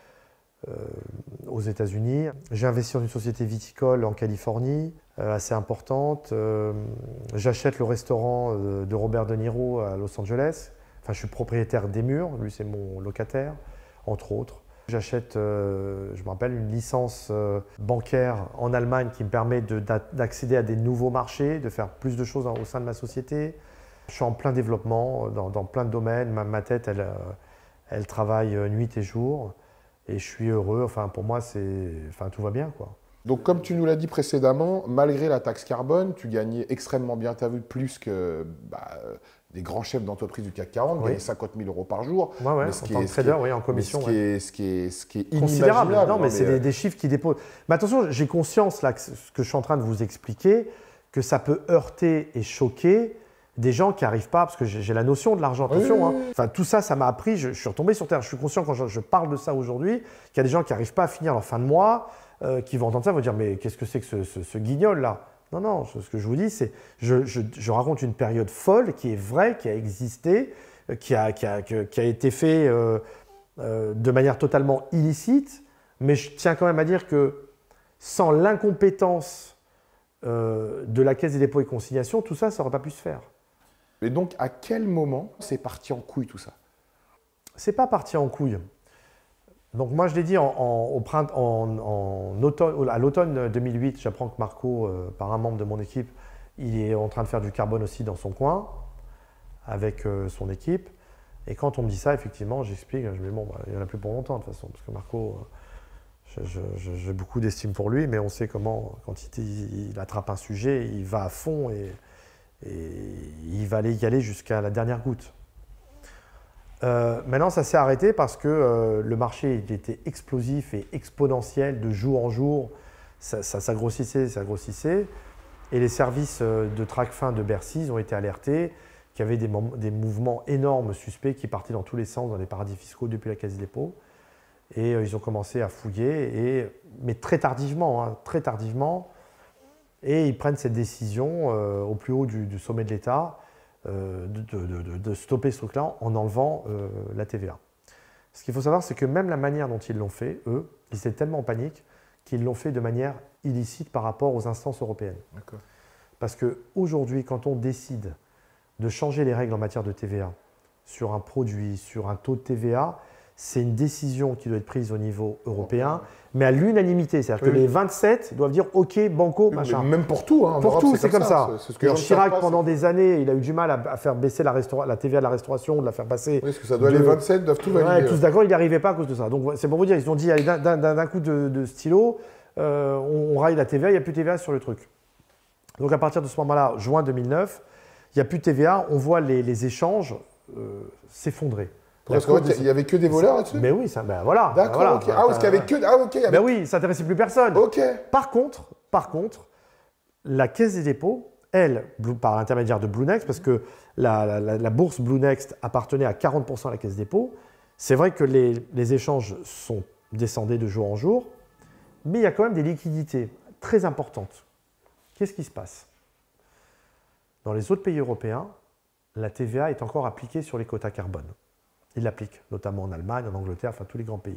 aux États-Unis. J'ai investi dans une société viticole en Californie, assez importante. J'achète le restaurant de Robert De Niro à Los Angeles. Enfin, je suis propriétaire des murs, lui c'est mon locataire, entre autres. J'achète, je me rappelle, une licence bancaire en Allemagne qui me permet d'accéder à des nouveaux marchés, de faire plus de choses au sein de ma société. Je suis en plein développement dans plein de domaines. Ma tête, elle travaille nuit et jour. Et je suis heureux. Enfin, pour moi, tout va bien, quoi. Donc, comme tu nous l'as dit précédemment, malgré la taxe carbone, tu gagnais extrêmement bien ta vie, plus que des grands chefs d'entreprise du CAC 40, gagnais 50 000 euros par jour. Ouais, en tant que trader, en commission. Ce qui est considérable. inimaginable. Non, mais c'est des chiffres qui déposent. Mais attention, j'ai conscience, là, que ce que je suis en train de vous expliquer, que ça peut heurter et choquer des gens qui n'arrivent pas, parce que j'ai la notion de l'argent, attention. Oui. Enfin, tout ça, ça m'a appris, je suis retombé sur terre. Je suis conscient quand je parle de ça aujourd'hui, qu'il y a des gens qui n'arrivent pas à finir leur fin de mois, qui vont entendre ça, vont dire mais qu'est-ce que c'est que ce guignol-là? Non, ce que je vous dis, c'est je raconte une période folle qui est vraie, qui a existé, qui a été fait de manière totalement illicite, mais je tiens quand même à dire que sans l'incompétence de la Caisse des dépôts et consignations, tout ça n'aurait pas pu se faire. Et donc, à quel moment c'est parti en couille tout ça? C'est pas parti en couille. Donc moi, je l'ai dit à l'automne 2008, j'apprends que Marco, par un membre de mon équipe, il est en train de faire du carbone aussi dans son coin, avec son équipe. Et quand on me dit ça, effectivement, j'explique, je me dis, bon, bah, il n'y en a plus pour longtemps de toute façon, parce que Marco, j'ai beaucoup d'estime pour lui, mais on sait comment, quand il attrape un sujet, il va à fond et il va aller y aller jusqu'à la dernière goutte. Maintenant, ça s'est arrêté parce que le marché il était explosif et exponentiel de jour en jour. Ça grossissait, ça grossissait. Et les services de Tracfin de Bercy ils ont été alertés qu'il y avait des mouvements énormes suspects qui partaient dans tous les sens dans les paradis fiscaux depuis la Caisse des dépôts. Et ils ont commencé à fouiller, mais très tardivement, hein, très tardivement. Et ils prennent cette décision au plus haut du sommet de l'État de stopper ce truc-là en enlevant la TVA. Ce qu'il faut savoir, c'est que même la manière dont ils l'ont fait, eux, ils étaient tellement en panique qu'ils l'ont fait de manière illicite par rapport aux instances européennes. Parce qu'aujourd'hui, quand on décide de changer les règles en matière de TVA sur un produit, sur un taux de TVA, c'est une décision qui doit être prise au niveau européen, mais à l'unanimité. C'est-à-dire que les 27 doivent dire OK, banco, machin. Même pour tout. Hein, pour tout, c'est comme ça. C'est ce que Chirac, pendant des années, il a eu du mal à faire baisser la TVA de la restauration, de la faire passer. Oui, parce que ça doit les 27 doivent tout valider. Ouais, tous d'accord, il n'y arrivait pas à cause de ça. Donc c'est pour vous dire, ils ont dit, allez, d'un coup de stylo, on raille la TVA, il n'y a plus de TVA sur le truc. Donc à partir de ce moment-là, juin 2009, il n'y a plus de TVA, on voit les échanges s'effondrer. Parce qu'en fait, il n'y avait que des voleurs là-dessus. Mais oui, ça, ben voilà. D'accord, voilà, ok. Ah, parce qu'il y avait que. Ah, ok. Ben oui, ça n'intéressait plus personne. Ok. Par contre, la Caisse des dépôts, elle, par l'intermédiaire de Bluenext, parce que la bourse Bluenext appartenait à 40% à la Caisse des dépôts, c'est vrai que les échanges sont descendus de jour en jour, mais il y a quand même des liquidités très importantes. Qu'est-ce qui se passe? Dans les autres pays européens, la TVA est encore appliquée sur les quotas carbone. Ils l'appliquent, notamment en Allemagne, en Angleterre, enfin tous les grands pays.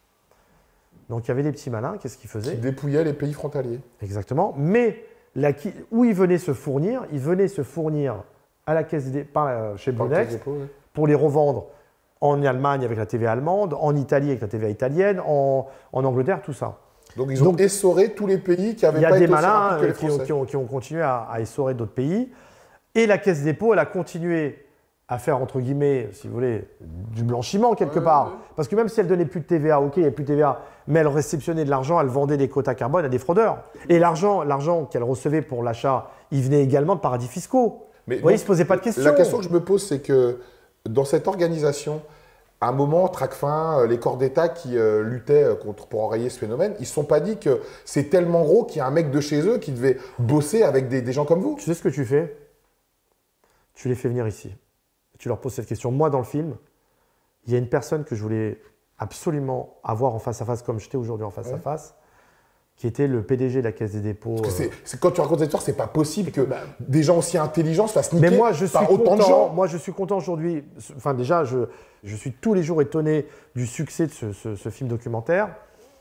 Donc il y avait des petits malins, qu'est-ce qu'ils faisaient? Qui dépouillaient les pays frontaliers. Exactement, mais où ils venaient se fournir? Ils venaient se fournir à la caisse chez Bluenext pour les revendre en Allemagne avec la TVA allemande, en Italie avec la TVA italienne, en Angleterre, tout ça. Donc ils ont essoré tous les pays qui avaient pas été aussi rapides que les Français. Il y a des malins qui ont continué à essorer d'autres pays. Et la Caisse des dépôts, elle a continué à faire, entre guillemets, si vous voulez, du blanchiment quelque part. Parce que même si elle ne donnait plus de TVA, ok, il n'y a plus de TVA, mais elle réceptionnait de l'argent, elle vendait des quotas carbone à des fraudeurs. Et l'argent qu'elle recevait pour l'achat, il venait également de paradis fiscaux. Mais vous voyez, il ne se posait pas de questions. La question que je me pose, c'est que dans cette organisation, à un moment, Tracfin, les corps d'État qui luttaient pour enrayer ce phénomène, ils ne se sont pas dit que c'est tellement gros qu'il y a un mec de chez eux qui devait bosser avec des gens comme vous? Tu sais ce que tu fais? Tu les fais venir ici. Tu leur poses cette question. Moi, dans le film, il y a une personne que je voulais absolument avoir en face à face, comme j'étais aujourd'hui en face à face, qui était le PDG de la Caisse des dépôts. Quand tu racontes cette histoire, c'est pas possible que des gens aussi intelligents se fassent niquer par autant de gens. Moi, je suis content aujourd'hui. Enfin, déjà, je suis tous les jours étonné du succès de ce film documentaire.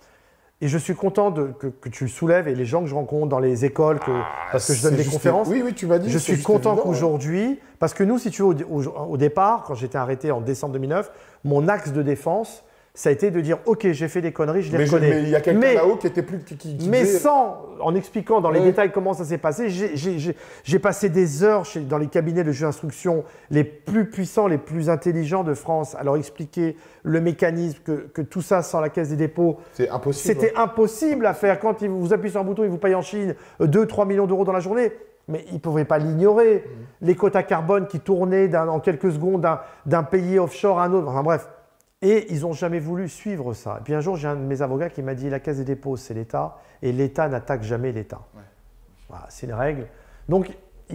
Et je suis content que tu le soulèves et les gens que je rencontre dans les écoles, parce que je donne des conférences. Oui, tu m'as dit. Je suis content qu'aujourd'hui, parce que nous, si tu veux, au départ, quand j'étais arrêté en décembre 2009, mon axe de défense, ça a été de dire, ok, j'ai fait des conneries, je les reconnais. Mais il y a quelqu'un là-haut qui était plus... mais en expliquant dans les détails comment ça s'est passé, j'ai passé des heures dans les cabinets de juge d'instruction les plus puissants, les plus intelligents de France, à leur expliquer le mécanisme, que tout ça sans la Caisse des dépôts, c'est impossible. C'était impossible à faire. Quand vous appuyez sur un bouton, ils vous payent en Chine 2-3 millions d'euros dans la journée. Mais ils ne pouvaient pas l'ignorer. Les quotas carbone qui tournaient en quelques secondes d'un pays offshore à un autre. Enfin bref. Et ils n'ont jamais voulu suivre ça. Et puis un jour, j'ai un de mes avocats qui m'a dit la Caisse des dépôts, c'est l'État, et l'État n'attaque jamais l'État. Voilà, c'est une règle. Donc,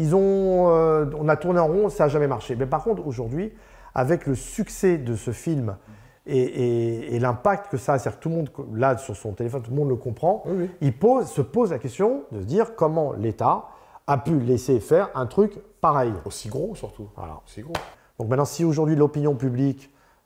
on a tourné en rond, ça n'a jamais marché. Mais par contre, aujourd'hui, avec le succès de ce film et l'impact que ça a, c'est-à-dire que tout le monde, là, sur son téléphone, tout le monde le comprend, il se pose la question de se dire comment l'État a pu laisser faire un truc pareil. Aussi gros, surtout. Voilà. Aussi gros. Donc maintenant, si aujourd'hui l'opinion publique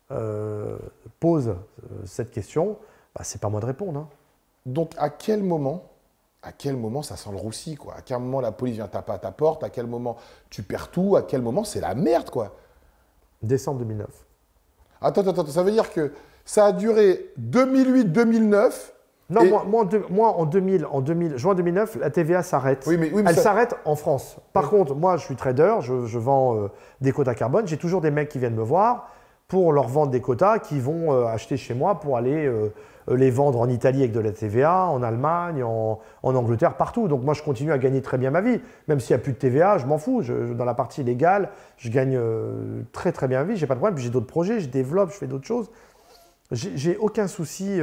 pose cette question, c'est pas moi de répondre. Hein. Donc à quel moment ça sent le roussi, quoi? À quel moment la police vient taper à ta porte? À quel moment tu perds tout? À quel moment c'est la merde, quoi? Décembre 2009. Attends, ça veut dire que ça a duré 2008-2009. Non, moi en juin 2009, la TVA s'arrête. Elle s'arrête en France. Par contre, moi je suis trader, je vends des quotas carbone, j'ai toujours des mecs qui viennent me voir. pour leur vendre des quotas qui vont acheter chez moi pour aller les vendre en Italie avec de la TVA, en Allemagne, en Angleterre, partout. Donc moi, je continue à gagner très bien ma vie. Même s'il n'y a plus de TVA, je m'en fous. Dans la partie légale, je gagne très très bien ma vie. Je n'ai pas de problème. Puis j'ai d'autres projets, je développe, je fais d'autres choses. J'ai aucun souci.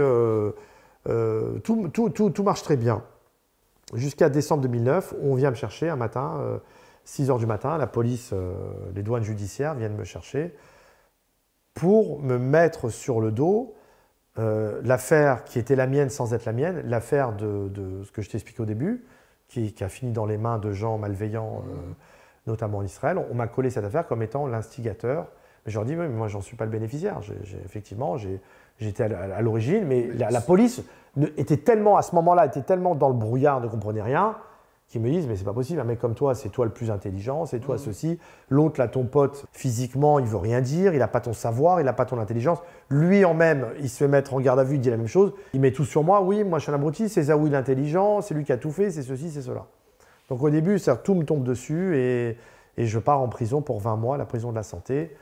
Tout marche très bien. Jusqu'à décembre 2009, on vient me chercher un matin, 6 h du matin, la police, les douanes judiciaires viennent me chercher pour me mettre sur le dos l'affaire qui était la mienne sans être la mienne, l'affaire de ce que je t'ai expliqué au début, qui a fini dans les mains de gens malveillants, notamment en Israël. On m'a collé cette affaire comme étant l'instigateur. Mais je leur dis, oui, mais moi, j'en suis pas le bénéficiaire. Effectivement, j'étais à l'origine, mais la police était tellement, à ce moment-là, était tellement dans le brouillard, ne comprenait rien, qu'ils me disent, mais c'est pas possible, un mec comme toi, c'est toi le plus intelligent, c'est toi ceci. L'autre, là, ton pote, physiquement, il veut rien dire, il n'a pas ton savoir, il n'a pas ton intelligence. Lui, en même, il se fait mettre en garde à vue, il dit la même chose. Il met tout sur moi, oui, moi, je suis un abruti, c'est Zaoui l'intelligent, c'est lui qui a tout fait, c'est ceci, c'est cela. Donc au début, tout me tombe dessus et je pars en prison pour 20 mois, la prison de la santé,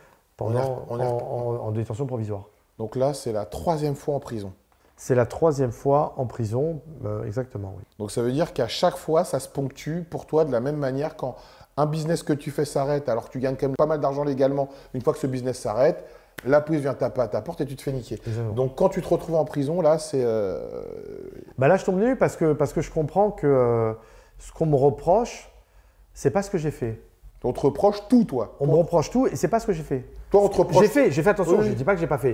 en détention provisoire. Donc là, c'est la 3e fois en prison. C'est la 3e fois en prison, exactement, oui. Donc ça veut dire qu'à chaque fois, ça se ponctue pour toi de la même manière quand un business que tu fais s'arrête, alors que tu gagnes quand même pas mal d'argent légalement, une fois que ce business s'arrête, la police vient taper à ta porte et tu te fais niquer. Exactement. Donc quand tu te retrouves en prison, là, c'est… Là, je tombe nu parce que je comprends que ce qu'on me reproche, c'est pas ce que j'ai fait. On te reproche tout, toi. On me reproche tout et c'est pas ce que j'ai fait. Toi, on te reproche… J'ai fait attention, Oui. Je ne dis pas que j'ai pas fait.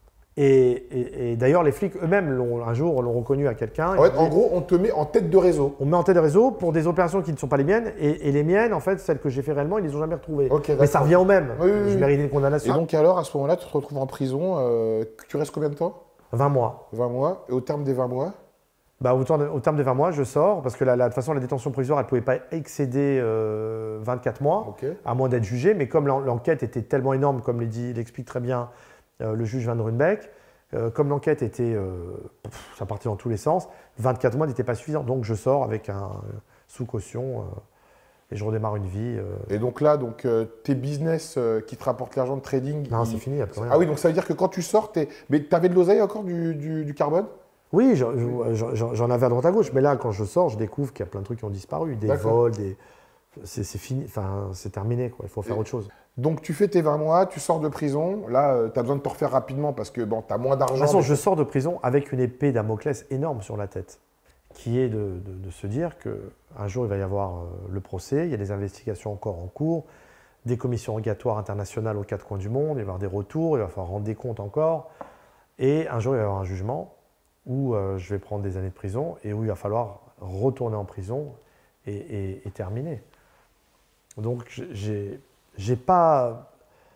Et d'ailleurs, les flics eux-mêmes, un jour, l'ont reconnu à quelqu'un. En gros, on te met en tête de réseau. On me met en tête de réseau pour des opérations qui ne sont pas les miennes. Et les miennes, en fait, celles que j'ai fait réellement, ils ne les ont jamais retrouvées. Okay, mais ça revient au même. Oui. Je mérite une condamnation. Et donc alors, à ce moment-là, tu te retrouves en prison. Tu restes combien de temps? 20 mois. 20 mois. Et au terme des 20 mois? Au terme des 20 mois, je sors. Parce que de toute façon, la détention provisoire, elle ne pouvait pas excéder 24 mois, Okay. à moins d'être jugé. Mais comme l'enquête était tellement énorme, comme l'explique très bien le juge Van Runebeck, comme l'enquête était, ça partait dans tous les sens, 24 mois n'était pas suffisant. Donc je sors avec un sous caution et je redémarre une vie. Et donc là, tes business qui te rapportent l'argent de trading… Non, c'est fini, il n'y a plus rien. Ah oui, donc ça veut dire que quand tu sors, mais tu avais de l'oseille encore du carbone? Oui, j'en avais à droite à gauche. Mais là, quand je sors, je découvre qu'il y a plein de trucs qui ont disparu. Des vols, c'est fini, enfin, c'est terminé, quoi. Il faut faire autre chose. Donc tu fais tes 20 mois, tu sors de prison, là tu as besoin de te refaire rapidement parce que tu as moins d'argent. De toute façon, je sors de prison avec une épée Damoclès énorme sur la tête, qui est de se dire qu'un jour il va y avoir le procès, il y a des investigations encore en cours, des commissions rogatoires internationales aux 4 coins du monde, il va y avoir des retours, il va falloir rendre des comptes encore, et un jour il va y avoir un jugement où je vais prendre des années de prison et où il va falloir retourner en prison et terminer. Donc j'ai pas,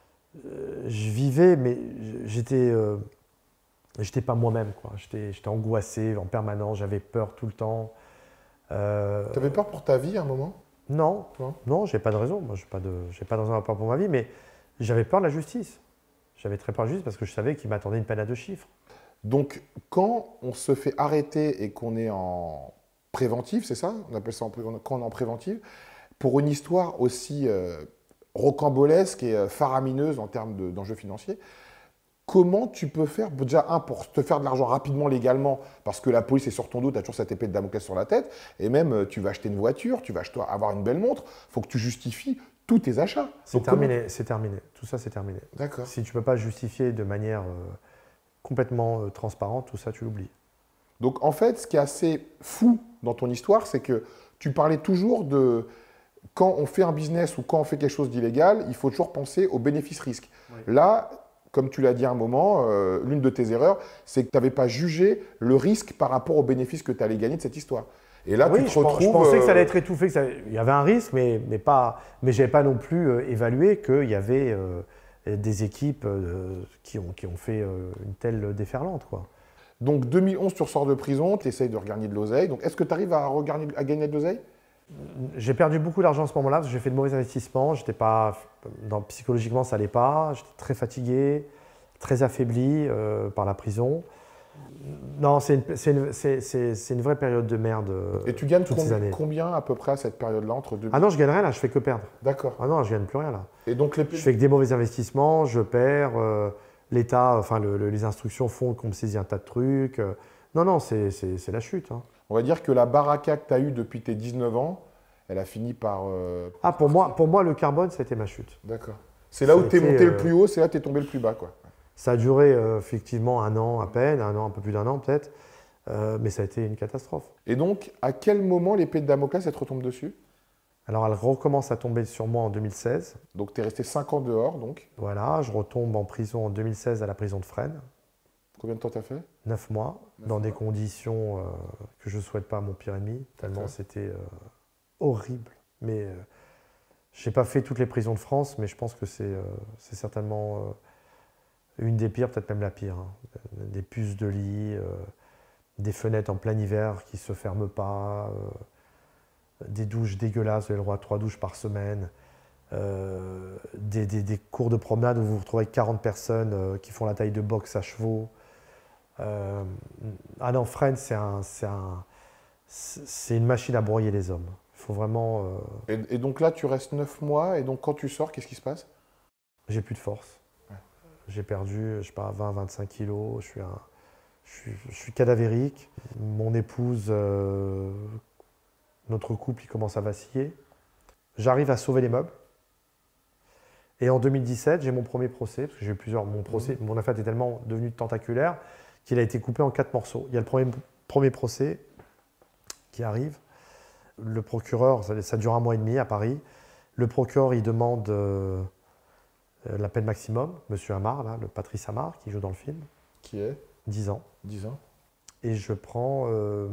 je vivais, mais j'étais pas moi-même, quoi. J'étais angoissé en permanence, j'avais peur tout le temps. Tu avais peur pour ta vie à un moment? Non, j'ai pas de raison. Moi, j'ai pas de raison à peur pour ma vie, mais j'avais peur de la justice. J'avais très peur de la justice parce que je savais qu'il m'attendait une peine à 2 chiffres. Donc, quand on se fait arrêter et qu'on est en préventive, c'est ça? On appelle ça quand on est en préventive, pour une histoire aussi rocambolesque et faramineuse en termes d'enjeux financiers, comment tu peux faire, déjà, pour te faire de l'argent rapidement, légalement, parce que la police est sur ton dos, tu as toujours cette épée de Damoclès sur la tête, et même tu vas acheter une voiture, tu vas avoir une belle montre, il faut que tu justifies tous tes achats. C'est terminé. Tout ça, c'est terminé. D'accord. Si tu ne peux pas justifier de manière complètement transparente, tout ça, tu l'oublies. Donc, en fait, ce qui est assez fou dans ton histoire, c'est que tu parlais toujours de… Quand on fait un business ou quand on fait quelque chose d'illégal, il faut toujours penser au bénéfice-risque. Oui. Là, comme tu l'as dit à un moment, l'une de tes erreurs, c'est que tu n'avais pas jugé le risque par rapport au bénéfice que tu allais gagner de cette histoire. Et là, oui, tu te retrouves… Je pensais que ça allait être étouffé, il y avait un risque, mais je n'avais pas non plus évalué qu'il y avait des équipes qui ont fait une telle déferlante, quoi. Donc, 2011, tu ressors de prison, tu essayes de regagner de l'oseille. Donc, est-ce que tu arrives à gagner de l'oseille? J'ai perdu beaucoup d'argent à ce moment-là parce que j'ai fait de mauvais investissements. Psychologiquement, ça n'allait pas. J'étais très fatigué, très affaibli par la prison. Non, c'est une vraie période de merde. Et tu gagnes toutes ces années. combien à peu près à cette période-là entre deux? Ah non, je gagne rien là, je fais que perdre. D'accord. Ah non, je gagne plus rien là. Et donc Je fais que des mauvais investissements, je perds. L'État, enfin les instructions font qu'on me saisit un tas de trucs. Non, non, c'est la chute. Hein. On va dire que la baraka que tu as eue depuis tes 19 ans, elle a fini par... Ah, pour moi, le carbone, ça a été ma chute. D'accord. C'est là où tu es monté le plus haut, c'est là où tu es tombé le plus bas, quoi. Ça a duré effectivement un an à peine, un peu plus d'un an peut-être, mais ça a été une catastrophe. Et donc, à quel moment l'épée de Damoclès, elle te retombe dessus? Alors, elle recommence à tomber sur moi en 2016. Donc, tu es resté 5 ans dehors, donc. Voilà, je retombe en prison en 2016 à la prison de Fresnes. Combien de temps tu as fait? 9 mois, dans des conditions que je ne souhaite pas à mon pire ennemi, tellement c'était horrible. Mais je n'ai pas fait toutes les prisons de France, mais je pense que c'est certainement une des pires, peut-être même la pire. Hein. Des puces de lit, des fenêtres en plein hiver qui ne se ferment pas, des douches dégueulasses, vous avez le droit à 3 douches par semaine, des cours de promenade où vous vous retrouvez avec 40 personnes qui font la taille de boxe à chevaux. Ah non, Fresnes, c'est une machine à broyer les hommes. Il faut vraiment... Et donc là, tu restes 9 mois, et donc quand tu sors, qu'est-ce qui se passe? J'ai plus de force. Ouais. J'ai perdu, je sais pas, 20-25 kilos. Je suis cadavérique. Mon épouse, notre couple, il commence à vaciller. J'arrive à sauver les meubles. Et en 2017, j'ai mon premier procès, parce que j'ai eu plusieurs... Mon affaire était tellement devenue tentaculaire qu'il a été coupé en 4 morceaux. Il y a le premier procès qui arrive. Le procureur, ça dure 1 mois et demi à Paris. Le procureur, il demande la peine maximum, Monsieur Amar, là, le Patrice Amar, qui joue dans le film. Qui est 10 ans. 10 ans. Et je prends,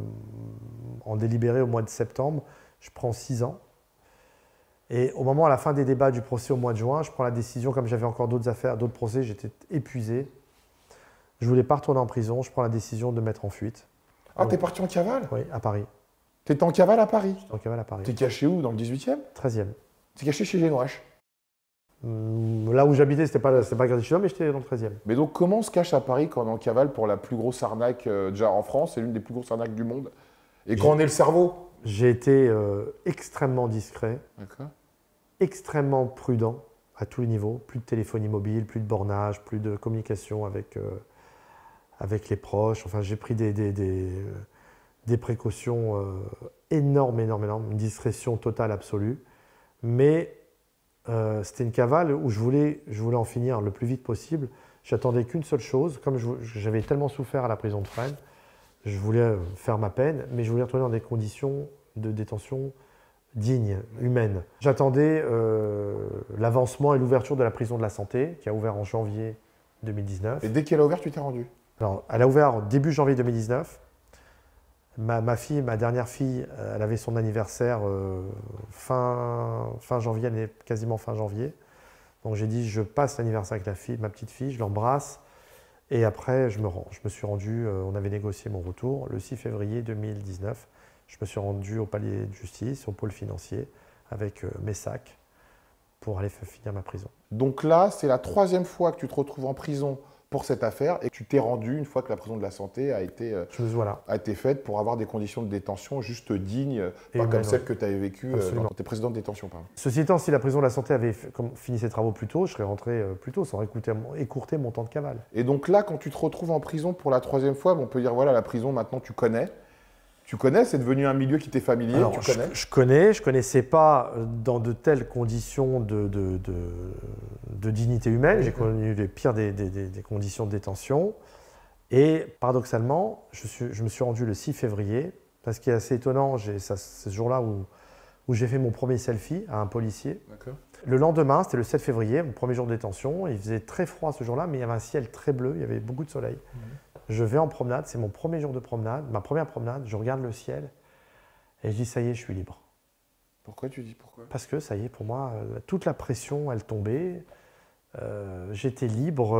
en délibéré au mois de septembre, je prends 6 ans. Et au moment, à la fin des débats du procès au mois de juin, je prends la décision, comme j'avais encore d'autres affaires, d'autres procès, j'étais épuisé. Je ne voulais pas retourner en prison, je prends la décision de mettre en fuite. Ah, t'es parti en cavale? Oui, à Paris. T'étais en cavale à Paris? J'étais en cavale à Paris. T'es caché où? Dans le 18e? 13e. T'es caché chez Génoche? Là où j'habitais, c'était pas Gardien, mais j'étais dans le 13e. Mais donc, comment on se cache à Paris quand on est en cavale pour la plus grosse arnaque, déjà en France, c'est l'une des plus grosses arnaques du monde? Et quand on est le cerveau? J'ai été extrêmement discret, extrêmement prudent à tous les niveaux. Plus de téléphonie mobile, plus de bornage, plus de communication avec les proches. Enfin, j'ai pris des précautions énormes, une discrétion totale, absolue. Mais c'était une cavale où je voulais en finir le plus vite possible. J'attendais qu'une seule chose. Comme j'avais tellement souffert à la prison de Fresnes, je voulais faire ma peine, mais je voulais retourner dans des conditions de détention dignes, humaines. J'attendais l'avancement et l'ouverture de la prison de la Santé, qui a ouvert en janvier 2019. Et dès qu'elle a ouvert, tu t'es rendu? Alors, elle a ouvert début janvier 2019. Ma dernière fille, elle avait son anniversaire fin janvier, elle est quasiment fin janvier. Donc j'ai dit, je passe l'anniversaire avec ma petite fille, je l'embrasse. Et après, je me rends. Je me suis rendu, on avait négocié mon retour. Le 6 février 2019, je me suis rendu au palais de justice, au pôle financier, avec mes sacs, pour aller finir ma prison. Donc là, c'est la 3e fois que tu te retrouves en prison pour cette affaire et que tu t'es rendu une fois que la prison de la Santé a été faite pour avoir des conditions de détention juste dignes, pas comme celles que tu avais vécues quand tu étais président de détention. Pardon. Ceci étant, si la prison de la Santé avait fini ses travaux plus tôt, je serais rentré plus tôt, ça aurait écourté mon temps de cavale. Et donc là, quand tu te retrouves en prison pour la 3e fois, on peut dire, voilà, la prison, maintenant, tu connais. Tu connais, c'est devenu un milieu qui t'est familier. Alors, je connaissais pas dans de telles conditions de dignité humaine. J'ai connu les pires des conditions de détention. Et paradoxalement, je me suis rendu le 6 février. Parce qu'il est assez étonnant, c'est ce jour-là où j'ai fait mon premier selfie à un policier. Le lendemain, c'était le 7 février, mon premier jour de détention. Il faisait très froid ce jour-là, mais il y avait un ciel très bleu, il y avait beaucoup de soleil. Je vais en promenade, c'est mon premier jour de promenade, ma première promenade, je regarde le ciel et je dis ça y est, je suis libre. Pourquoi tu dis pourquoi? Parce que ça y est, pour moi, toute la pression, elle tombait, j'étais libre,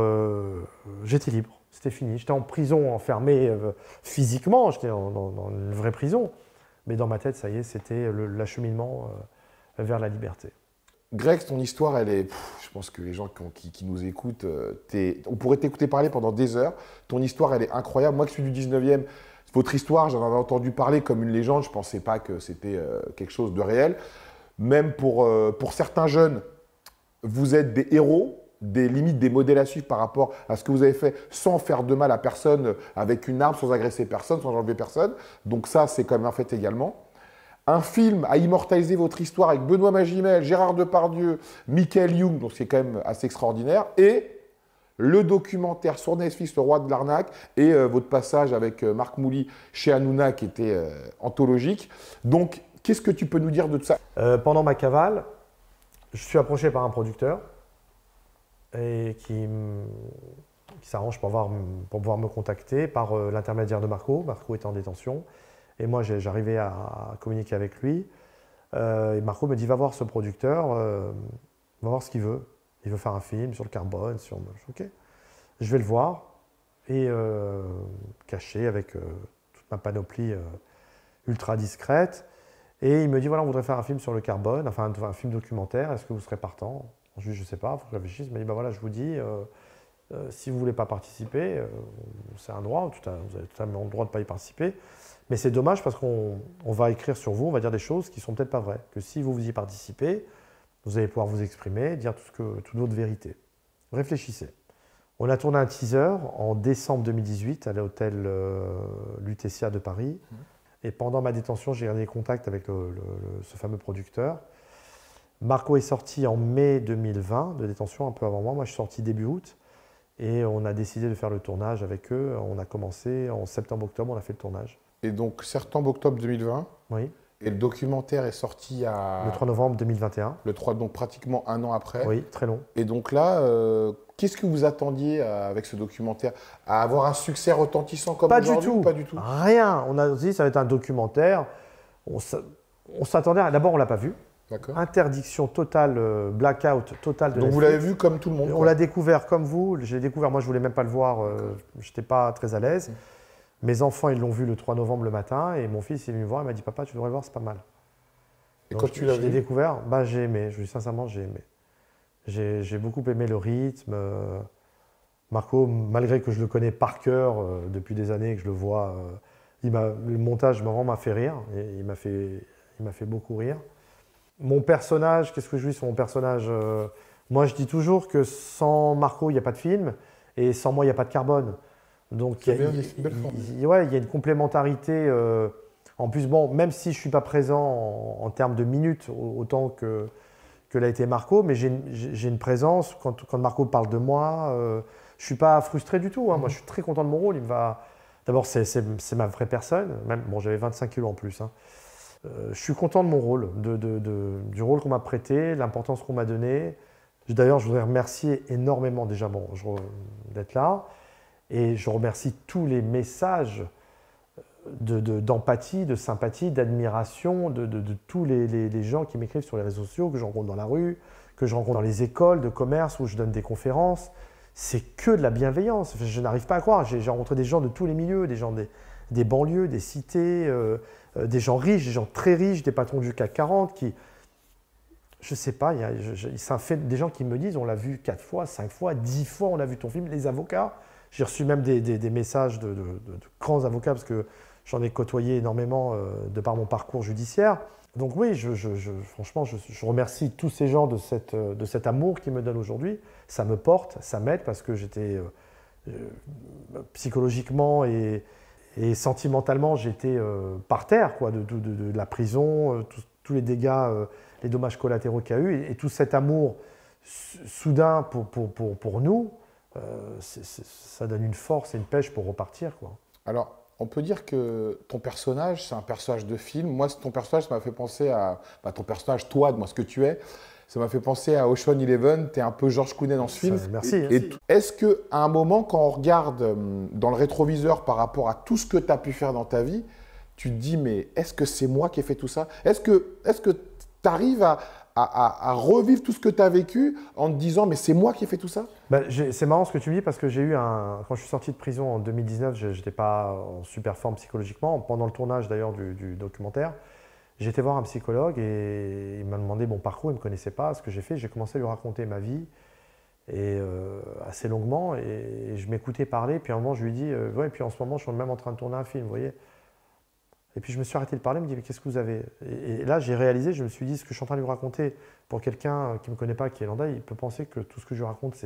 c'était fini. J'étais en prison, enfermé physiquement, j'étais dans une vraie prison, mais dans ma tête, ça y est, c'était l'acheminement vers la liberté. Greg, ton histoire, elle est. Je pense que les gens qui nous écoutent, on pourrait t'écouter parler pendant des heures. Ton histoire, elle est incroyable. Moi qui suis du 19e, votre histoire, j'en avais entendu parler comme une légende. Je ne pensais pas que c'était quelque chose de réel. Même pour certains jeunes, vous êtes des héros, des limites, des modèles à suivre par rapport à ce que vous avez fait sans faire de mal à personne, avec une arme, sans agresser personne, sans enlever personne. Donc ça, c'est quand même un fait également. Un film à immortaliser votre histoire avec Benoît Magimel, Gérard Depardieu, Michael Young, donc c'est quand même assez extraordinaire. Et le documentaire sur Netflix, Le Roi de l'Arnaque, et votre passage avec Marc Mouly chez Hanouna qui était anthologique. Donc, qu'est-ce que tu peux nous dire de tout ça? Pendant ma cavale, je suis approché par un producteur et qui s'arrange pour pouvoir me contacter par l'intermédiaire de Marco. Marco était en détention. Et moi, j'arrivais à communiquer avec lui. Et Marco me dit, va voir ce producteur, va voir ce qu'il veut. Il veut faire un film sur le carbone. Ok. Je vais le voir. Et caché avec toute ma panoplie ultra discrète. Et il me dit, voilà, on voudrait faire un film sur le carbone, enfin un film documentaire. Est-ce que vous serez partant? Je dis, je ne sais pas, il faut que je réfléchisse. Il m'a dit, bah voilà, je vous dis, si vous ne voulez pas participer, c'est un droit, vous avez totalement le droit de ne pas y participer. Mais c'est dommage parce qu'on va écrire sur vous, on va dire des choses qui ne sont peut-être pas vraies. Que si vous y participez, vous allez pouvoir vous exprimer, dire toute votre vérité. Réfléchissez. On a tourné un teaser en décembre 2018 à l'hôtel Lutetia de Paris. Et pendant ma détention, j'ai gardé contact avec ce fameux producteur. Marco est sorti en mai 2020 de détention, un peu avant moi. Moi, je suis sorti début août. Et on a décidé de faire le tournage avec eux. On a commencé en septembre-octobre, on a fait le tournage. Et donc, septembre-octobre 2020. Oui. Et le documentaire est sorti le 3 novembre 2021. Le 3, donc pratiquement un an après. Oui, très long. Et donc là, qu'est-ce que vous attendiez avec ce documentaire? À avoir un succès retentissant comme aujourd'hui? Pas du tout. Rien. On a dit ça va être un documentaire. On s'attendait. D'abord, on ne l'a pas vu. Interdiction totale, blackout total de Donc vous l'avez vu comme tout le monde? On l'a découvert comme vous. Je l'ai découvert, moi je ne voulais même pas le voir. Je n'étais pas très à l'aise. Mes enfants, ils l'ont vu le 3 novembre le matin et mon fils, il est venu me voir, il m'a dit « Papa, tu devrais le voir, c'est pas mal ». Et quand tu l'as vu? Je l'ai découvert, j'ai aimé, je lui dis sincèrement, j'ai aimé. J'ai beaucoup aimé le rythme. Marco, malgré que je le connais par cœur depuis des années, que je le vois, le montage m'a fait rire, et il m'a fait beaucoup rire. Mon personnage, qu'est-ce que je dis sur mon personnage? Moi, je dis toujours que sans Marco, il n'y a pas de film, et sans moi, il n'y a pas de carbone. Donc, il y a une complémentarité. En plus, bon, même si je ne suis pas présent en termes de minutes autant que l'a été Marco, mais j'ai une présence. Quand Marco parle de moi, je ne suis pas frustré du tout. Hein. Moi, je suis très content de mon rôle. D'abord, c'est ma vraie personne. Même, bon, j'avais 25 kilos en plus. Hein. Je suis content de mon rôle, du rôle qu'on m'a prêté, l'importance qu'on m'a donnée. D'ailleurs, je voudrais remercier énormément déjà d'être là. Et je remercie tous les messages d'empathie, de sympathie, d'admiration de tous les gens qui m'écrivent sur les réseaux sociaux, que je rencontre dans la rue, que je rencontre dans les écoles de commerce où je donne des conférences. C'est que de la bienveillance. Je n'arrive pas à croire. J'ai rencontré des gens de tous les milieux, des gens des banlieues, des cités, des gens riches, des gens très riches, des patrons du CAC 40 qui… Je ne sais pas, ça fait des gens qui me disent on l'a vu 4 fois, 5 fois, 10 fois, on a vu ton film, les avocats. J'ai reçu même des messages de grands avocats parce que j'en ai côtoyé énormément de par mon parcours judiciaire. Donc oui, franchement, je remercie tous ces gens de cet amour qu'ils me donnent aujourd'hui. Ça me porte, ça m'aide parce que j'étais psychologiquement et sentimentalement, j'étais par terre quoi, de la prison, tous les dégâts, les dommages collatéraux qu'il y a eu et tout cet amour soudain pour nous. Ça donne une force et une pêche pour repartir, quoi. Alors, on peut dire que ton personnage, c'est un personnage de film. Moi, ton personnage, ça m'a fait penser à… ton personnage, toi, moi, ce que tu es, ça m'a fait penser à Ocean Eleven. Tu es un peu George Clooney dans ce film. Merci. Est-ce qu'à un moment, quand on regarde dans le rétroviseur par rapport à tout ce que tu as pu faire dans ta vie, tu te dis, mais est-ce que c'est moi qui ai fait tout ça? Est-ce que tu arrives à revivre tout ce que tu as vécu en te disant « mais c'est moi qui ai fait tout ça » C'est marrant ce que tu me dis parce que j'ai eu quand je suis sorti de prison en 2019, je n'étais pas en super forme psychologiquement, pendant le tournage d'ailleurs du documentaire. J'ai été voir un psychologue et il m'a demandé mon parcours, il ne me connaissait pas, ce que j'ai fait. J'ai commencé à lui raconter ma vie, et assez longuement, et je m'écoutais parler. Puis à un moment, je lui dis ouais, puis en ce moment, je suis même en train de tourner un film, vous voyez. Et puis je me suis arrêté de parler, il me dit mais qu'est-ce que vous avez? Et là, j'ai réalisé, je me suis dit, ce que je suis en train de lui raconter, pour quelqu'un qui ne me connaît pas, qui est lambda, il peut penser que tout ce que je lui raconte,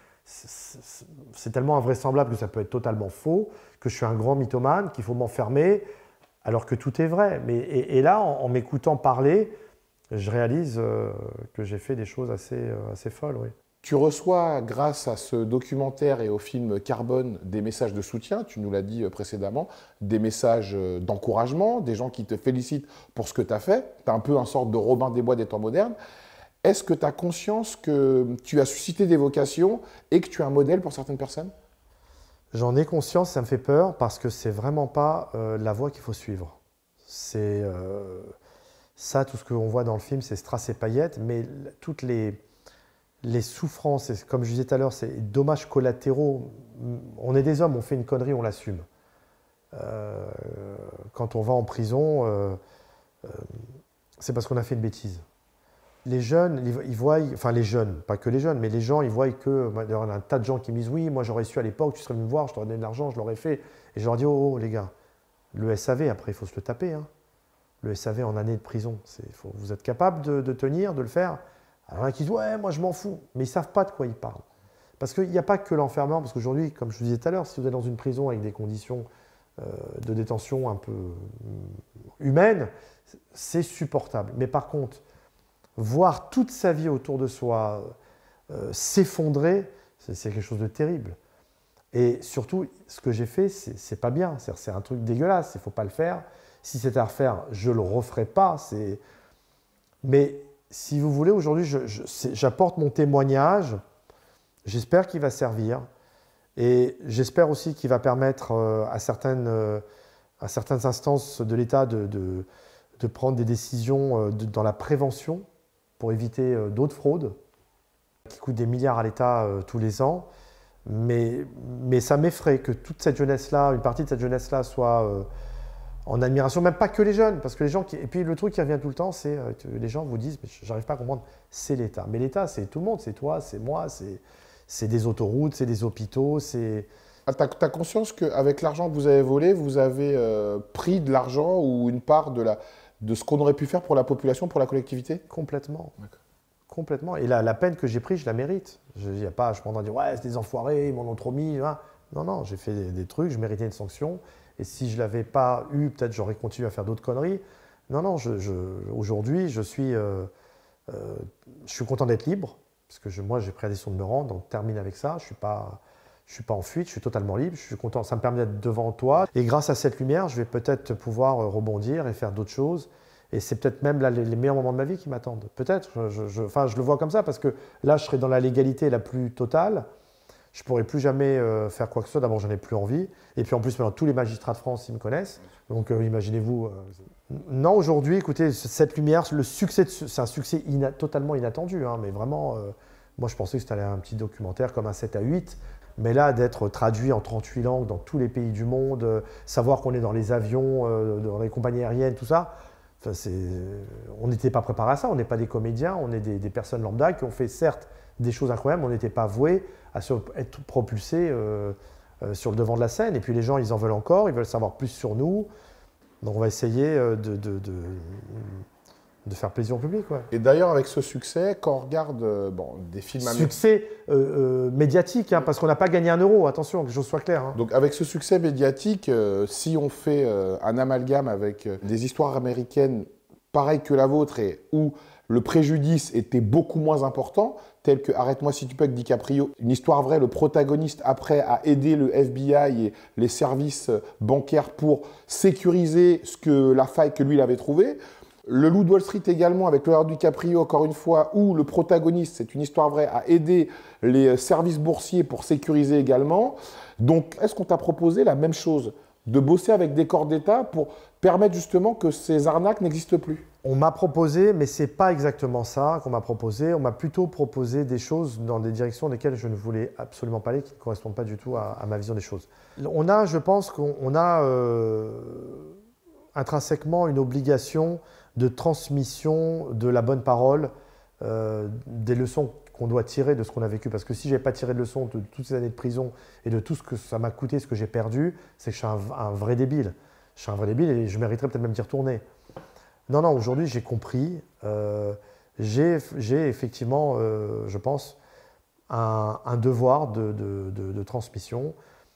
c'est tellement invraisemblable que ça peut être totalement faux, que je suis un grand mythomane, qu'il faut m'enfermer, alors que tout est vrai. Et là, en m'écoutant parler, je réalise que j'ai fait des choses assez folles, oui. Tu reçois, grâce à ce documentaire et au film Carbone, des messages de soutien, tu nous l'as dit précédemment, des messages d'encouragement, des gens qui te félicitent pour ce que tu as fait. Tu es un peu un sorte de Robin des Bois des temps modernes. Est-ce que tu as conscience que tu as suscité des vocations et que tu es un modèle pour certaines personnes? J'en ai conscience, ça me fait peur parce que c'est vraiment pas la voie qu'il faut suivre. C'est ça, tout ce qu'on voit dans le film, c'est strass et paillettes, mais toutes les souffrances, et comme je disais tout à l'heure, c'est dommages collatéraux. On est des hommes, on fait une connerie, on l'assume. Quand on va en prison, c'est parce qu'on a fait une bêtise. Les jeunes, ils voient, enfin les jeunes, pas que les jeunes, mais les gens, ils voient que, il y a un tas de gens qui me disent oui, moi j'aurais su à l'époque, tu serais venu me voir, je t'aurais donné de l'argent, je l'aurais fait. Et je leur dis oh les gars, le SAV, après il faut se le taper. Hein. Le SAV en année de prison, vous êtes capable de tenir, de le faire. Alors il y en a qui disent ouais, moi je m'en fous, mais ils ne savent pas de quoi ils parlent. Parce qu'il n'y a pas que l'enfermement, parce qu'aujourd'hui, comme je vous disais tout à l'heure, si vous êtes dans une prison avec des conditions de détention un peu humaines, c'est supportable. Mais par contre, voir toute sa vie autour de soi s'effondrer, c'est quelque chose de terrible. Et surtout, ce que j'ai fait, c'est pas bien. C'est un truc dégueulasse, il ne faut pas le faire. Si c'était à refaire, je ne le referais pas. Mais si vous voulez, aujourd'hui, j'apporte mon témoignage. J'espère qu'il va servir. Et j'espère aussi qu'il va permettre à certaines instances de l'État de prendre des décisions dans la prévention pour éviter d'autres fraudes qui coûtent des milliards à l'État tous les ans. Mais ça m'effraie que toute cette jeunesse-là, une partie de cette jeunesse-là soit en admiration, même pas que les jeunes, parce que les gens et puis le truc qui revient tout le temps, c'est que les gens vous disent, mais j'arrive pas à comprendre, c'est l'État. Mais l'État, c'est tout le monde, c'est toi, c'est moi, c'est des autoroutes, c'est des hôpitaux, c'est... Ah, tu as conscience qu'avec l'argent que vous avez volé, vous avez pris de l'argent ou une part de ce qu'on aurait pu faire pour la population, pour la collectivité? Complètement. Complètement. Et la peine que j'ai prise, je la mérite. Je ne suis pas en train de dire, ouais, c'est des enfoirés, ils m'en ont trop mis. Hein. Non, j'ai fait des trucs, je méritais une sanction. Et si je ne l'avais pas eu, peut-être j'aurais continué à faire d'autres conneries. Non, aujourd'hui, je suis content d'être libre, parce que moi, j'ai pris la décision de me rendre, donc termine avec ça. Je suis pas en fuite, je suis totalement libre, je suis content. Ça me permet d'être devant toi. Et grâce à cette lumière, je vais peut-être pouvoir rebondir et faire d'autres choses. Et c'est peut-être même là, les meilleurs moments de ma vie qui m'attendent. Peut-être, je le vois comme ça, parce que là, je serai dans la légalité la plus totale. Je ne pourrai plus jamais faire quoi que ce soit. D'abord, j'en ai plus envie. Et puis en plus, maintenant, tous les magistrats de France, ils me connaissent. Donc imaginez-vous. Non, aujourd'hui, écoutez, cette lumière, le succès, c'est un succès totalement inattendu. Hein, mais vraiment, moi, je pensais que c'était un petit documentaire comme un 7 à 8. Mais là, d'être traduit en 38 langues dans tous les pays du monde, savoir qu'on est dans les avions, dans les compagnies aériennes, tout ça, on n'était pas préparé à ça. On n'est pas des comédiens, on est des personnes lambda qui ont fait certes des choses incroyables, mais on n'était pas voués à être propulsés sur le devant de la scène. Et puis les gens, ils en veulent encore, ils veulent savoir plus sur nous. Donc on va essayer de faire plaisir au public. Ouais. Et d'ailleurs, avec ce succès, quand on regarde des films américains... Succès médiatique, hein, parce qu'on n'a pas gagné un euro, attention, que les choses soient claires. Hein. Donc avec ce succès médiatique, si on fait un amalgame avec des histoires américaines pareilles que la vôtre et où le préjudice était beaucoup moins important, tel que Arrête-moi si tu peux avec DiCaprio, une histoire vraie, le protagoniste après a aidé le FBI et les services bancaires pour sécuriser la faille que lui il avait trouvée. Le Loup de Wall Street également, avec Leonardo DiCaprio, encore une fois, où le protagoniste, c'est une histoire vraie, a aidé les services boursiers pour sécuriser également. Donc, est-ce qu'on t'a proposé la même chose, de bosser avec des corps d'État pour permettre justement que ces arnaques n'existent plus? On m'a proposé, mais ce n'est pas exactement ça qu'on m'a proposé. On m'a plutôt proposé des choses dans des directions desquelles je ne voulais absolument pas aller, qui ne correspondent pas du tout à ma vision des choses. Je pense qu'on a intrinsèquement une obligation de transmission de la bonne parole, des leçons qu'on doit tirer de ce qu'on a vécu. Parce que si je n'avais pas tiré de leçons de toutes ces années de prison et de tout ce que ça m'a coûté, ce que j'ai perdu, c'est que je suis un vrai débile. Je suis un vrai débile et je mériterais peut-être même d'y retourner. Non, non, aujourd'hui j'ai compris. J'ai effectivement, je pense, un devoir de transmission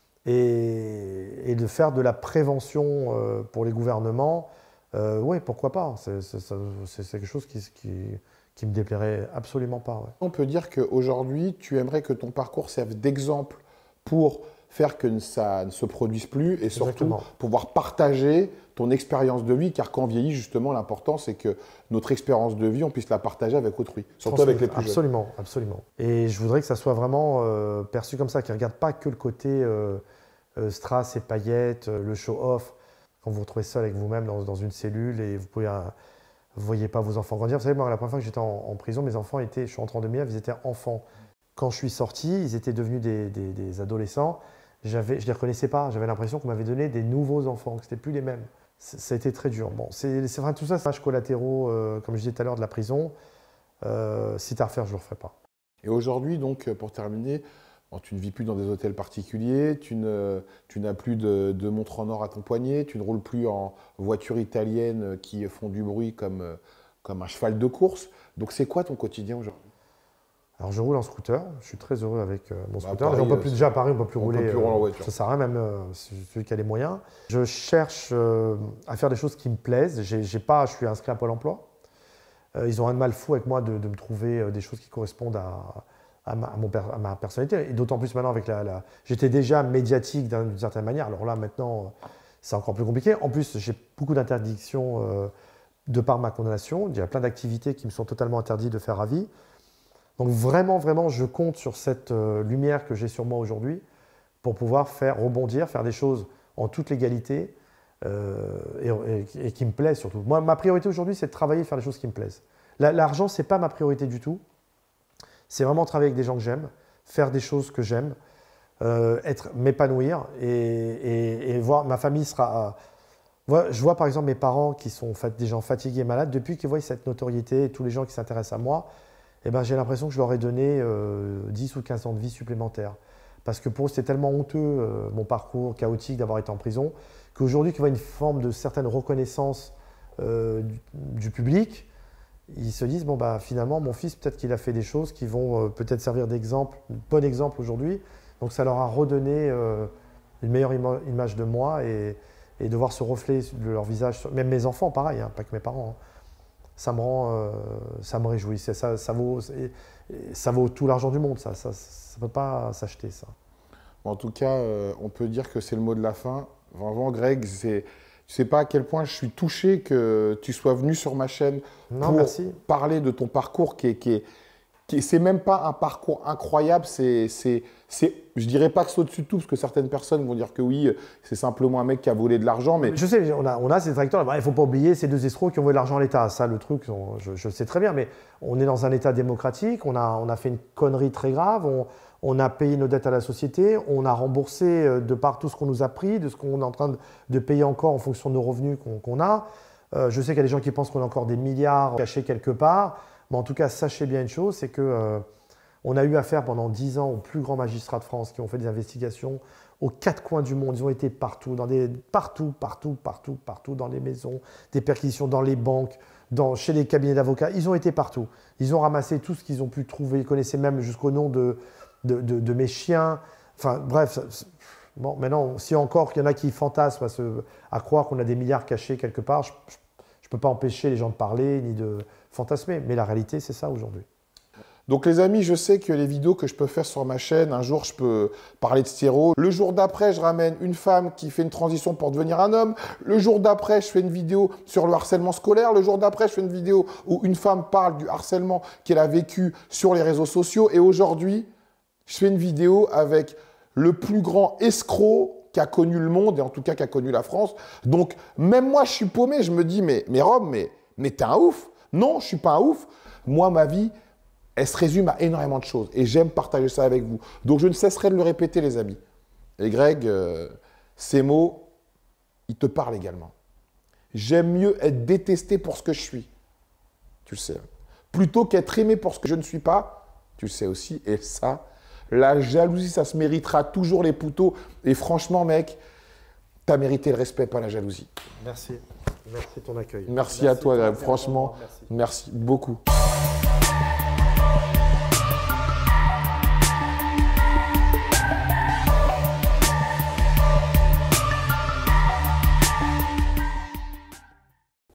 et de faire de la prévention pour les gouvernements. Oui, pourquoi pas? C'est quelque chose qui me déplairait absolument pas. Ouais. On peut dire qu'aujourd'hui, tu aimerais que ton parcours serve d'exemple pour faire que ça ne se produise plus et surtout Exactement. pouvoir partager ton expérience de vie, car quand on vieillit, justement, l'important, c'est que notre expérience de vie, on puisse la partager avec autrui, surtout avec les plus jeunes. Absolument, absolument. Et je voudrais que ça soit vraiment perçu comme ça, qu'ils ne regardent pas que le côté strass et paillettes, le show-off. Quand vous vous retrouvez seul avec vous-même dans une cellule et vous ne voyez pas vos enfants grandir. Vous savez, moi, la première fois que j'étais en prison, mes enfants je suis rentré en 2009, ils étaient enfants. Quand je suis sorti, ils étaient devenus des adolescents. Je ne les reconnaissais pas. J'avais l'impression qu'on m'avait donné des nouveaux enfants, que ce n'était plus les mêmes. Ça a été très dur. Bon, c'est vrai, tout ça, c'est un tâche collatéraux, comme je disais tout à l'heure, de la prison. Si tu as à refaire, je ne le referai pas. Et aujourd'hui, donc, pour terminer, tu ne vis plus dans des hôtels particuliers, tu n'as plus de montre en or à ton poignet, tu ne roules plus en voiture italienne qui font du bruit comme un cheval de course. Donc, c'est quoi ton quotidien aujourd'hui? Alors, je roule en scooter. Je suis très heureux avec mon scooter. Paris, on peut plus, déjà à Paris, on ne peut plus rouler. Peut plus rouler en voiture. Ça sert à rien, même celui qui a les moyens. Je cherche à faire des choses qui me plaisent. Je suis inscrit à Pôle emploi. Ils ont un mal fou avec moi de me trouver des choses qui correspondent à ma personnalité. Et d'autant plus maintenant avec j'étais déjà médiatique d'une certaine manière. Alors là, maintenant, c'est encore plus compliqué. En plus, j'ai beaucoup d'interdictions de par ma condamnation. Il y a plein d'activités qui me sont totalement interdites de faire à vie. Donc vraiment, vraiment, je compte sur cette lumière que j'ai sur moi aujourd'hui pour pouvoir faire rebondir, faire des choses en toute légalité et qui me plaisent surtout. Moi, ma priorité aujourd'hui, c'est de travailler et faire des choses qui me plaisent. L'argent, ce n'est pas ma priorité du tout. C'est vraiment travailler avec des gens que j'aime, faire des choses que j'aime, m'épanouir et voir ma famille sera... Je vois par exemple mes parents qui sont des gens fatigués et malades, depuis qu'ils voient cette notoriété et tous les gens qui s'intéressent à moi, eh ben, j'ai l'impression que je leur ai donné 10 ou 15 ans de vie supplémentaires. Parce que pour eux, c'était tellement honteux, mon parcours chaotique d'avoir été en prison, qu'aujourd'hui, qu'ils voient une forme de certaine reconnaissance du public, ils se disent, bon, bah, finalement, mon fils, peut-être qu'il a fait des choses qui vont peut-être servir d'exemple, bon exemple aujourd'hui. Donc ça leur a redonné une meilleure image de moi et de voir ce reflet de leur visage. Même mes enfants, pareil, hein, pas que mes parents. Hein. Ça me réjouit. Ça vaut tout l'argent du monde. Ça ne peut pas s'acheter, ça. En tout cas, on peut dire que c'est le mot de la fin. Vraiment, Greg, tu ne sais pas à quel point je suis touché que tu sois venu sur ma chaîne pour parler de ton parcours c'est même pas un parcours incroyable, je dirais pas que c'est au-dessus de tout, parce que certaines personnes vont dire que oui, c'est simplement un mec qui a volé de l'argent. Mais je sais, on a ces détracteurs, il ne faut pas oublier ces deux escrocs qui ont volé de l'argent à l'État. Ça, le truc, je le sais très bien, mais on est dans un État démocratique, on a fait une connerie très grave, on a payé nos dettes à la société, on a remboursé de par tout ce qu'on nous a pris, de ce qu'on est en train de payer encore en fonction de nos revenus qu'on a. Je sais qu'il y a des gens qui pensent qu'on a encore des milliards cachés quelque part. Mais en tout cas, sachez bien une chose, c'est qu'on a eu affaire pendant 10 ans aux plus grands magistrats de France qui ont fait des investigations aux quatre coins du monde. Ils ont été partout, partout, dans les maisons, des perquisitions dans les banques, chez les cabinets d'avocats. Ils ont été partout. Ils ont ramassé tout ce qu'ils ont pu trouver. Ils connaissaient même jusqu'au nom de mes chiens. Enfin, bref. Bon, maintenant, si encore qu'il y en a qui fantasment à croire qu'on a des milliards cachés quelque part, je ne peux pas empêcher les gens de parler ni de fantasmer, mais la réalité, c'est ça aujourd'hui. Donc les amis, je sais que les vidéos que je peux faire sur ma chaîne, un jour je peux parler de stéro. Le jour d'après, je ramène une femme qui fait une transition pour devenir un homme. Le jour d'après, je fais une vidéo sur le harcèlement scolaire. Le jour d'après, je fais une vidéo où une femme parle du harcèlement qu'elle a vécu sur les réseaux sociaux. Et aujourd'hui, je fais une vidéo avec le plus grand escroc qui a connu le monde, et en tout cas qui a connu la France. Donc même moi, je suis paumé. Je me dis, mais Rob, mais t'es un ouf. Non, je ne suis pas un ouf. Moi, ma vie, elle se résume à énormément de choses. Et j'aime partager ça avec vous. Donc, je ne cesserai de le répéter, les amis. Et Greg, ces mots, ils te parlent également. J'aime mieux être détesté pour ce que je suis. Tu le sais. Plutôt qu'être aimé pour ce que je ne suis pas. Tu le sais aussi. Et ça, la jalousie, ça se méritera toujours les poteaux. Et franchement, mec, tu as mérité le respect, pas la jalousie. Merci. Merci de ton accueil. Merci à toi, franchement. Merci beaucoup.